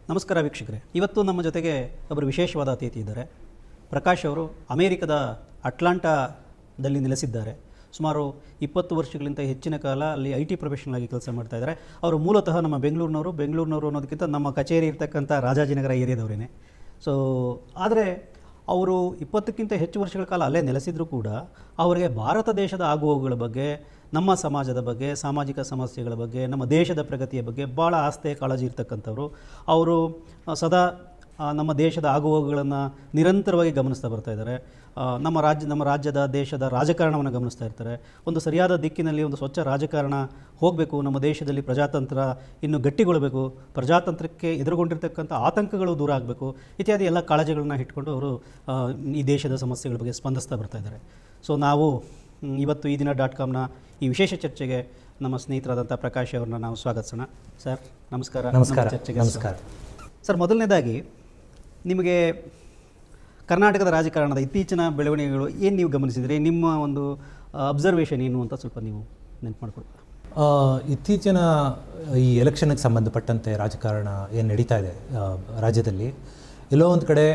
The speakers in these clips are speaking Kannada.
ನಮಸ್ಕಾರ ವೀಕ್ಷಕರೇ, ಇವತ್ತು ನಮ್ಮ ಜೊತೆಗೆ ಒಬ್ಬರು ವಿಶೇಷವಾದ ಅತಿಥಿ ಇದ್ದಾರೆ. ಪ್ರಕಾಶ್ ಅವರು ಅಮೇರಿಕದ ಅಟ್ಲಾಂಟಾದಲ್ಲಿ ನೆಲೆಸಿದ್ದಾರೆ. ಸುಮಾರು 20 ವರ್ಷಗಳಿಂದ ಹೆಚ್ಚಿನ ಕಾಲ ಅಲ್ಲಿ IT ಪ್ರೊಫೆಷನಲ್ ಆಗಿ ಕೆಲಸ ಮಾಡ್ತಾ ಇದ್ದಾರೆ. ಅವರು ಮೂಲತಃ ನಮ್ಮ ಬೆಂಗಳೂರಿನವರು ಅನ್ನೋದಕ್ಕಿಂತ ನಮ್ಮ ಕಚೇರಿ ಇರ್ತಕ್ಕಂಥ ರಾಜಾಜಿನಗರ ಏರಿಯಾದವರೇನೆ. ಆದರೆ ಅವರು 20ಕ್ಕಿಂತ ಹೆಚ್ಚು ವರ್ಷಗಳ ಕಾಲ ಅಲ್ಲೇ ನೆಲೆಸಿದರೂ ಕೂಡ ಅವರಿಗೆ ಭಾರತ ದೇಶದ ಆಗುಹೋಗುಗಳ ಬಗ್ಗೆ, ನಮ್ಮ ಸಮಾಜದ ಬಗ್ಗೆ, ಸಾಮಾಜಿಕ ಸಮಸ್ಯೆಗಳ ಬಗ್ಗೆ, ನಮ್ಮ ದೇಶದ ಪ್ರಗತಿಯ ಬಗ್ಗೆ ಭಾಳ ಆಸ್ಥೆ ಕಾಳಜಿ ಇರ್ತಕ್ಕಂಥವ್ರು. ಅವರು ಸದಾ ನಮ್ಮ ದೇಶದ ಆಗುಹೋಗುಗಳನ್ನು ನಿರಂತರವಾಗಿ ಗಮನಿಸ್ತಾ ಬರ್ತಾ ಇದ್ದಾರೆ. ನಮ್ಮ ರಾಜ್ಯದ ದೇಶದ ರಾಜಕಾರಣವನ್ನು ಗಮನಿಸ್ತಾ ಇರ್ತಾರೆ. ಒಂದು ಸರಿಯಾದ ದಿಕ್ಕಿನಲ್ಲಿ ಒಂದು ಸ್ವಚ್ಛ ರಾಜಕಾರಣ ಹೋಗಬೇಕು, ನಮ್ಮ ದೇಶದಲ್ಲಿ ಪ್ರಜಾತಂತ್ರ ಇನ್ನೂ ಗಟ್ಟಿಗೊಳ್ಳಬೇಕು, ಪ್ರಜಾತಂತ್ರಕ್ಕೆ ಎದುರುಗೊಂಡಿರ್ತಕ್ಕಂಥ ಆತಂಕಗಳು ದೂರ ಆಗಬೇಕು, ಇತ್ಯಾದಿ ಎಲ್ಲ ಕಾಳಜಿಗಳನ್ನ ಇಟ್ಕೊಂಡು ಅವರು ಈ ದೇಶದ ಸಮಸ್ಯೆಗಳ ಬಗ್ಗೆ ಸ್ಪಂದಿಸ್ತಾ ಬರ್ತಾ ಇದ್ದಾರೆ. ನಾವು ಇವತ್ತು ಈ ದಿನ .comನ ಈ ವಿಶೇಷ ಚರ್ಚೆಗೆ ನಮ್ಮ ಸ್ನೇಹಿತರಾದಂಥ ಪ್ರಕಾಶ್ ಅವ್ರನ್ನ ನಾವು ಸ್ವಾಗತಿಸೋಣ. ಸರ್ ನಮಸ್ಕಾರ. ಚರ್ಚೆಗೆ ನಮಸ್ಕಾರ ಸರ್. ಮೊದಲನೇದಾಗಿ ನಿಮಗೆ ಕರ್ನಾಟಕದ ರಾಜಕಾರಣದ ಇತ್ತೀಚಿನ ಬೆಳವಣಿಗೆಗಳು ಏನು ನೀವು ಗಮನಿಸಿದ್ರಿ, ನಿಮ್ಮ ಒಂದು ಅಬ್ಸರ್ವೇಷನ್ ಏನು ಅಂತ ಸ್ವಲ್ಪ ನೀವು ನೆನಪು ಮಾಡಿಕೊಡ್ತೀರಾ? ಇತ್ತೀಚಿನ ಈ ಎಲೆಕ್ಷನ್ಗೆ ಸಂಬಂಧಪಟ್ಟಂತೆ ರಾಜಕಾರಣ ಏನು ನಡೀತಾ ಇದೆ ರಾಜ್ಯದಲ್ಲಿ, ಎಲ್ಲೋ ಒಂದು ಕಡೆ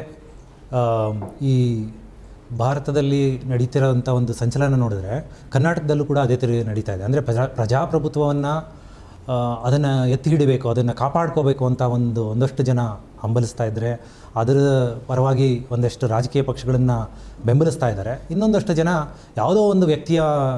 ಈ ಭಾರತದಲ್ಲಿ ನಡೀತಿರೋಂಥ ಒಂದು ಸಂಚಲನ ನೋಡಿದ್ರೆ ಕರ್ನಾಟಕದಲ್ಲೂ ಕೂಡ ಅದೇ ಥರ ನಡೀತಾ ಇದೆ. ಅಂದರೆ ಪ್ರಜಾಪ್ರಭುತ್ವವನ್ನು ಅದನ್ನು ಎತ್ತಿ ಹಿಡಿಬೇಕು, ಅದನ್ನು ಕಾಪಾಡ್ಕೋಬೇಕು ಅಂತ ಒಂದಷ್ಟು ಜನ ಹಂಬಲಿಸ್ತಾ ಇದ್ದರೆ, ಅದರ ಪರವಾಗಿ ಒಂದಷ್ಟು ರಾಜಕೀಯ ಪಕ್ಷಗಳನ್ನು ಬೆಂಬಲಿಸ್ತಾ ಇದ್ದಾರೆ. ಇನ್ನೊಂದಷ್ಟು ಜನ ಯಾವುದೋ ಒಂದು ವ್ಯಕ್ತಿಯ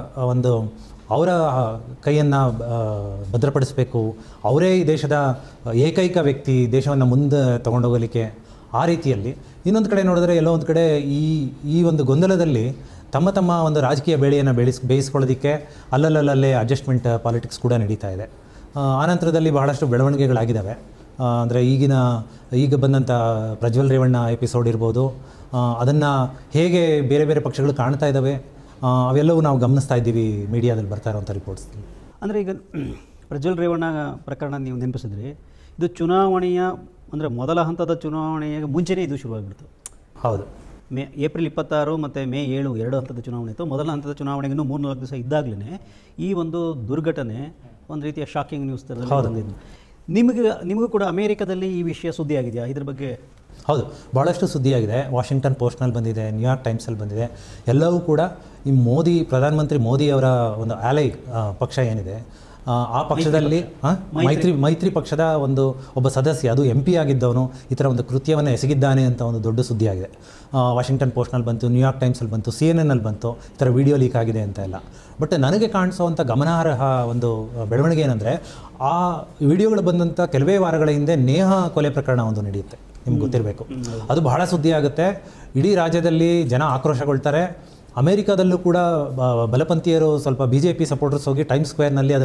ಅವರ ಕೈಯನ್ನು ಭದ್ರಪಡಿಸಬೇಕು, ಅವರೇ ಈ ದೇಶದ ಏಕೈಕ ವ್ಯಕ್ತಿ, ದೇಶವನ್ನು ಮುಂದೆ ತೊಗೊಂಡೋಗಲಿಕ್ಕೆ ಆ ರೀತಿಯಲ್ಲಿ. ಇನ್ನೊಂದು ಕಡೆ ನೋಡಿದ್ರೆ ಎಲ್ಲೋ ಒಂದು ಕಡೆ ಈ ಒಂದು ಗೊಂದಲದಲ್ಲಿ ತಮ್ಮ ಒಂದು ರಾಜಕೀಯ ಬೇಳೆಯನ್ನು ಬೇಯಿಸ್ಕೊಳ್ಳೋದಕ್ಕೆ ಅಲ್ಲಲ್ಲೇ ಅಡ್ಜಸ್ಟ್ಮೆಂಟ್ ಪಾಲಿಟಿಕ್ಸ್ ಕೂಡ ನಡೀತಾ ಇದೆ. ಆನಂತರದಲ್ಲಿ ಬಹಳಷ್ಟು ಬೆಳವಣಿಗೆಗಳಾಗಿದ್ದಾವೆ. ಅಂದರೆ ಈಗ ಬಂದಂಥ ಪ್ರಜ್ವಲ್ ರೇವಣ್ಣ ಎಪಿಸೋಡ್ ಇರ್ಬೋದು, ಅದನ್ನು ಹೇಗೆ ಬೇರೆ ಬೇರೆ ಪಕ್ಷಗಳು ಕಾಣ್ತಾ ಇದ್ದಾವೆ ಅವೆಲ್ಲವೂ ನಾವು ಗಮನಿಸ್ತಾ ಇದ್ದೀವಿ ಮೀಡಿಯಾದಲ್ಲಿ ಬರ್ತಾ ಇರೋವಂಥ ರಿಪೋರ್ಟ್ಸ್. ಅಂದರೆ ಈಗ ಪ್ರಜ್ವಲ್ ರೇವಣ್ಣ ಪ್ರಕರಣ ನೀವು ನೆನಪಿಸಿದ್ರಿ, ಇದು ಚುನಾವಣೆಯ ಅಂದರೆ ಮೊದಲ ಹಂತದ ಚುನಾವಣೆಗೆ ಮುಂಚೆನೇ ಇದು ಶುರುವಾಗಿಬಿಡ್ತು. ಹೌದು, ಏಪ್ರಿಲ್ 26 ಮತ್ತು ಮೇ 7 2 ಹಂತದ ಚುನಾವಣೆ ಇತ್ತು. ಮೊದಲ ಹಂತದ ಚುನಾವಣೆಗೆ ಇನ್ನೂ 3-4 ದಿವಸ ಇದ್ದಾಗಲೇ ಈ ಒಂದು ದುರ್ಘಟನೆ ಒಂದು ರೀತಿಯ ಶಾಕಿಂಗ್ ನ್ಯೂಸ್ ಥರದಲ್ಲಿ ಬಂದಿದ್ದು. ನಿಮಗೂ ಕೂಡ ಅಮೇರಿಕಾದಲ್ಲಿ ಈ ವಿಷಯ ಸುದ್ದಿ ಆಗಿದೆಯಾ ಇದ್ರ ಬಗ್ಗೆ? ಹೌದು, ಭಾಳಷ್ಟು ಸುದ್ದಿಯಾಗಿದೆ. ವಾಷಿಂಗ್ಟನ್ ಪೋಸ್ಟ್ನಲ್ಲಿ ಬಂದಿದೆ, ನ್ಯೂಯಾರ್ಕ್ ಟೈಮ್ಸಲ್ಲಿ ಬಂದಿದೆ. ಎಲ್ಲವೂ ಕೂಡ ಈ ಪ್ರಧಾನಮಂತ್ರಿ ಮೋದಿ ಅವರ ಒಂದು ಆಲೈ ಪಕ್ಷ ಏನಿದೆ ಆ ಪಕ್ಷದಲ್ಲಿ ಮೈತ್ರಿ ಪಕ್ಷದ ಒಬ್ಬ ಸದಸ್ಯ, ಅದು MP ಆಗಿದ್ದವನು ಈ ಥರ ಒಂದು ಕೃತ್ಯವನ್ನು ಎಸಗಿದ್ದಾನೆ ಅಂತ ಒಂದು ದೊಡ್ಡ ಸುದ್ದಿಯಾಗಿದೆ. ವಾಷಿಂಗ್ಟನ್ ಪೋಸ್ಟ್ನಲ್ಲಿ ಬಂತು, ನ್ಯೂಯಾರ್ಕ್ ಟೈಮ್ಸಲ್ಲಿ ಬಂತು, CNN ಬಂತು, ಈ ಥರ ವಿಡಿಯೋ ಲೀಕ್ ಆಗಿದೆ ಅಂತ ಎಲ್ಲ. ಬಟ್ ನನಗೆ ಕಾಣಿಸೋವಂಥ ಗಮನಾರ್ಹ ಒಂದು ಬೆಳವಣಿಗೆ ಏನಂದರೆ, ಆ ವಿಡಿಯೋಗಳು ಬಂದಂಥ ಕೆಲವೇ ವಾರಗಳ ಹಿಂದೆ ನೇಹ ಕೊಲೆ ಪ್ರಕರಣ ಒಂದು ನಡೆಯುತ್ತೆ, ನಿಮ್ಗೆ ಗೊತ್ತಿರಬೇಕು. ಅದು ಬಹಳ ಸುದ್ದಿ ಆಗುತ್ತೆ. ಇಡೀ ರಾಜ್ಯದಲ್ಲಿ ಜನ ಆಕ್ರೋಶಗೊಳ್ತಾರೆ. ಅಮೇರಿಕಾದಲ್ಲೂ ಕೂಡ ಬಲಪಂಥೀಯರು ಸ್ವಲ್ಪ BJP ಸಪೋರ್ಟರ್ಸ್ ಹೋಗಿ ಟೈಮ್ ಸ್ಕ್ವೇರ್ನಲ್ಲಿ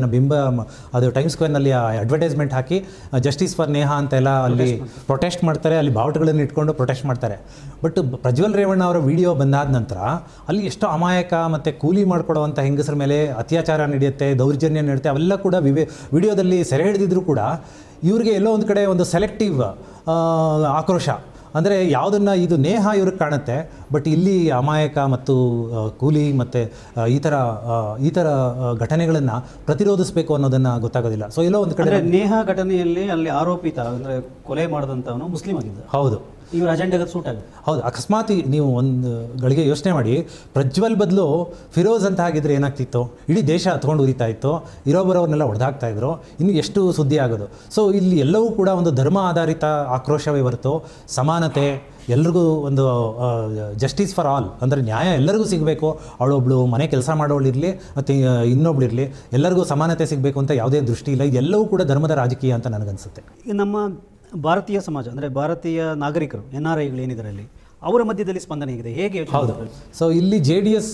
ಟೈಮ್ ಸ್ಕ್ವೇರ್ನಲ್ಲಿ ಅಡ್ವರ್ಟೈಸ್ಮೆಂಟ್ ಹಾಕಿ ಜಸ್ಟಿಸ್ ಫಾರ್ ನೇಹಾ ಅಂತೆಲ್ಲ ಅಲ್ಲಿ ಪ್ರೊಟೆಸ್ಟ್ ಮಾಡ್ತಾರೆ, ಅಲ್ಲಿ ಬಾವುಟಗಳನ್ನು ಇಟ್ಕೊಂಡು ಪ್ರೊಟೆಸ್ಟ್ ಮಾಡ್ತಾರೆ. ಬಟ್ ಪ್ರಜ್ವಲ್ ರೇವಣ್ಣ ಅವರ ವಿಡಿಯೋ ಬಂದಾದ ನಂತರ ಅಲ್ಲಿ ಎಷ್ಟೋ ಅಮಾಯಕ ಮತ್ತು ಕೂಲಿ ಮಾಡ್ಕೊಡೋವಂಥ ಹೆಂಗಸರ ಮೇಲೆ ಅತ್ಯಾಚಾರ ನಡೆಯುತ್ತೆ, ದೌರ್ಜನ್ಯ ನಡೆಯುತ್ತೆ, ಅವೆಲ್ಲ ಕೂಡ ವಿಡಿಯೋದಲ್ಲಿ ಸೆರೆ ಹಿಡಿದಿದ್ರು ಕೂಡ ಇವ್ರಿಗೆ ಎಲ್ಲೋ ಒಂದು ಕಡೆ ಒಂದು ಸೆಲೆಕ್ಟಿವ್ ಆಕ್ರೋಶ. ಅಂದರೆ ಯಾವುದನ್ನು ಇದು ನೇಹ ಇವ್ರಿಗೆ ಕಾಣುತ್ತೆ, ಬಟ್ ಇಲ್ಲಿ ಅಮಾಯಕ ಮತ್ತು ಕೂಲಿ ಮತ್ತು ಈ ಥರ ಘಟನೆಗಳನ್ನು ಪ್ರತಿರೋಧಿಸಬೇಕು ಅನ್ನೋದನ್ನು ಗೊತ್ತಾಗೋದಿಲ್ಲ. ಸೊ ಎಲ್ಲೋ ಒಂದು ಕಡೆ ನೇಹ ಘಟನೆಯಲ್ಲಿ ಅಲ್ಲಿ ಆರೋಪಿತ ಅಂದರೆ ಕೊಲೆ ಮಾಡಿದಂಥವನು ಮುಸ್ಲಿಂ ಆಗಿದ್ದ. ಹೌದು, ಇವ್ರ ಅಜೆಂಡಾಗೆ ಸೂಟ್ ಆಗುತ್ತೆ. ಹೌದು, ಅಕಸ್ಮಾತ್ ನೀವು ಒಂದು ಗಳಿಗೆ ಯೋಚನೆ ಮಾಡಿ, ಪ್ರಜ್ವಲ್ ಬದಲು ಫಿರೋಜ್ ಅಂತ ಆಗಿದ್ರೆ ಏನಾಗ್ತಿತ್ತು? ಇಡೀ ದೇಶ ಹತ್ಕೊಂಡು ಉರಿತಾ ಇತ್ತು, ಇರೋಬರೋರ್ನೆಲ್ಲ ಹೊಡೆದಾಗ್ತಾ ಇದ್ರು, ಇನ್ನು ಎಷ್ಟು ಸುದ್ದಿ ಆಗೋದು. ಸೊ ಇಲ್ಲಿ ಎಲ್ಲವೂ ಕೂಡ ಒಂದು ಧರ್ಮ ಆಧಾರಿತ ಆಕ್ರೋಶವೇ ಹೊರತು ಸಮಾನತೆ, ಎಲ್ರಿಗೂ ಒಂದು ಜಸ್ಟಿಸ್ ಫಾರ್ ಆಲ್, ಅಂದರೆ ನ್ಯಾಯ ಎಲ್ಲರಿಗೂ ಸಿಗಬೇಕು, ಅವಳೊಬ್ಳು ಮನೆ ಕೆಲಸ ಮಾಡೋಳಿರಲಿ ಮತ್ತು ಇನ್ನೊಬ್ಳಿರಲಿ ಎಲ್ಲರಿಗೂ ಸಮಾನತೆ ಸಿಗಬೇಕು ಅಂತ ಯಾವುದೇ ದೃಷ್ಟಿ ಇಲ್ಲ. ಇದೆಲ್ಲವೂ ಕೂಡ ಧರ್ಮದ ರಾಜಕೀಯ ಅಂತ ನನಗನ್ಸುತ್ತೆ. ನಮ್ಮ ಭಾರತೀಯ ಸಮಾಜ ಅಂದರೆ ಭಾರತೀಯ ನಾಗರಿಕರು NRIಗಳು ಏನಿದ್ದಾರೆ ಅಲ್ಲಿ, ಅವರ ಮಧ್ಯದಲ್ಲಿ ಸ್ಪಂದನೆ ಇದೆ ಹೇಗೆ? ಹೌದು, ಸೊ ಇಲ್ಲಿ JDS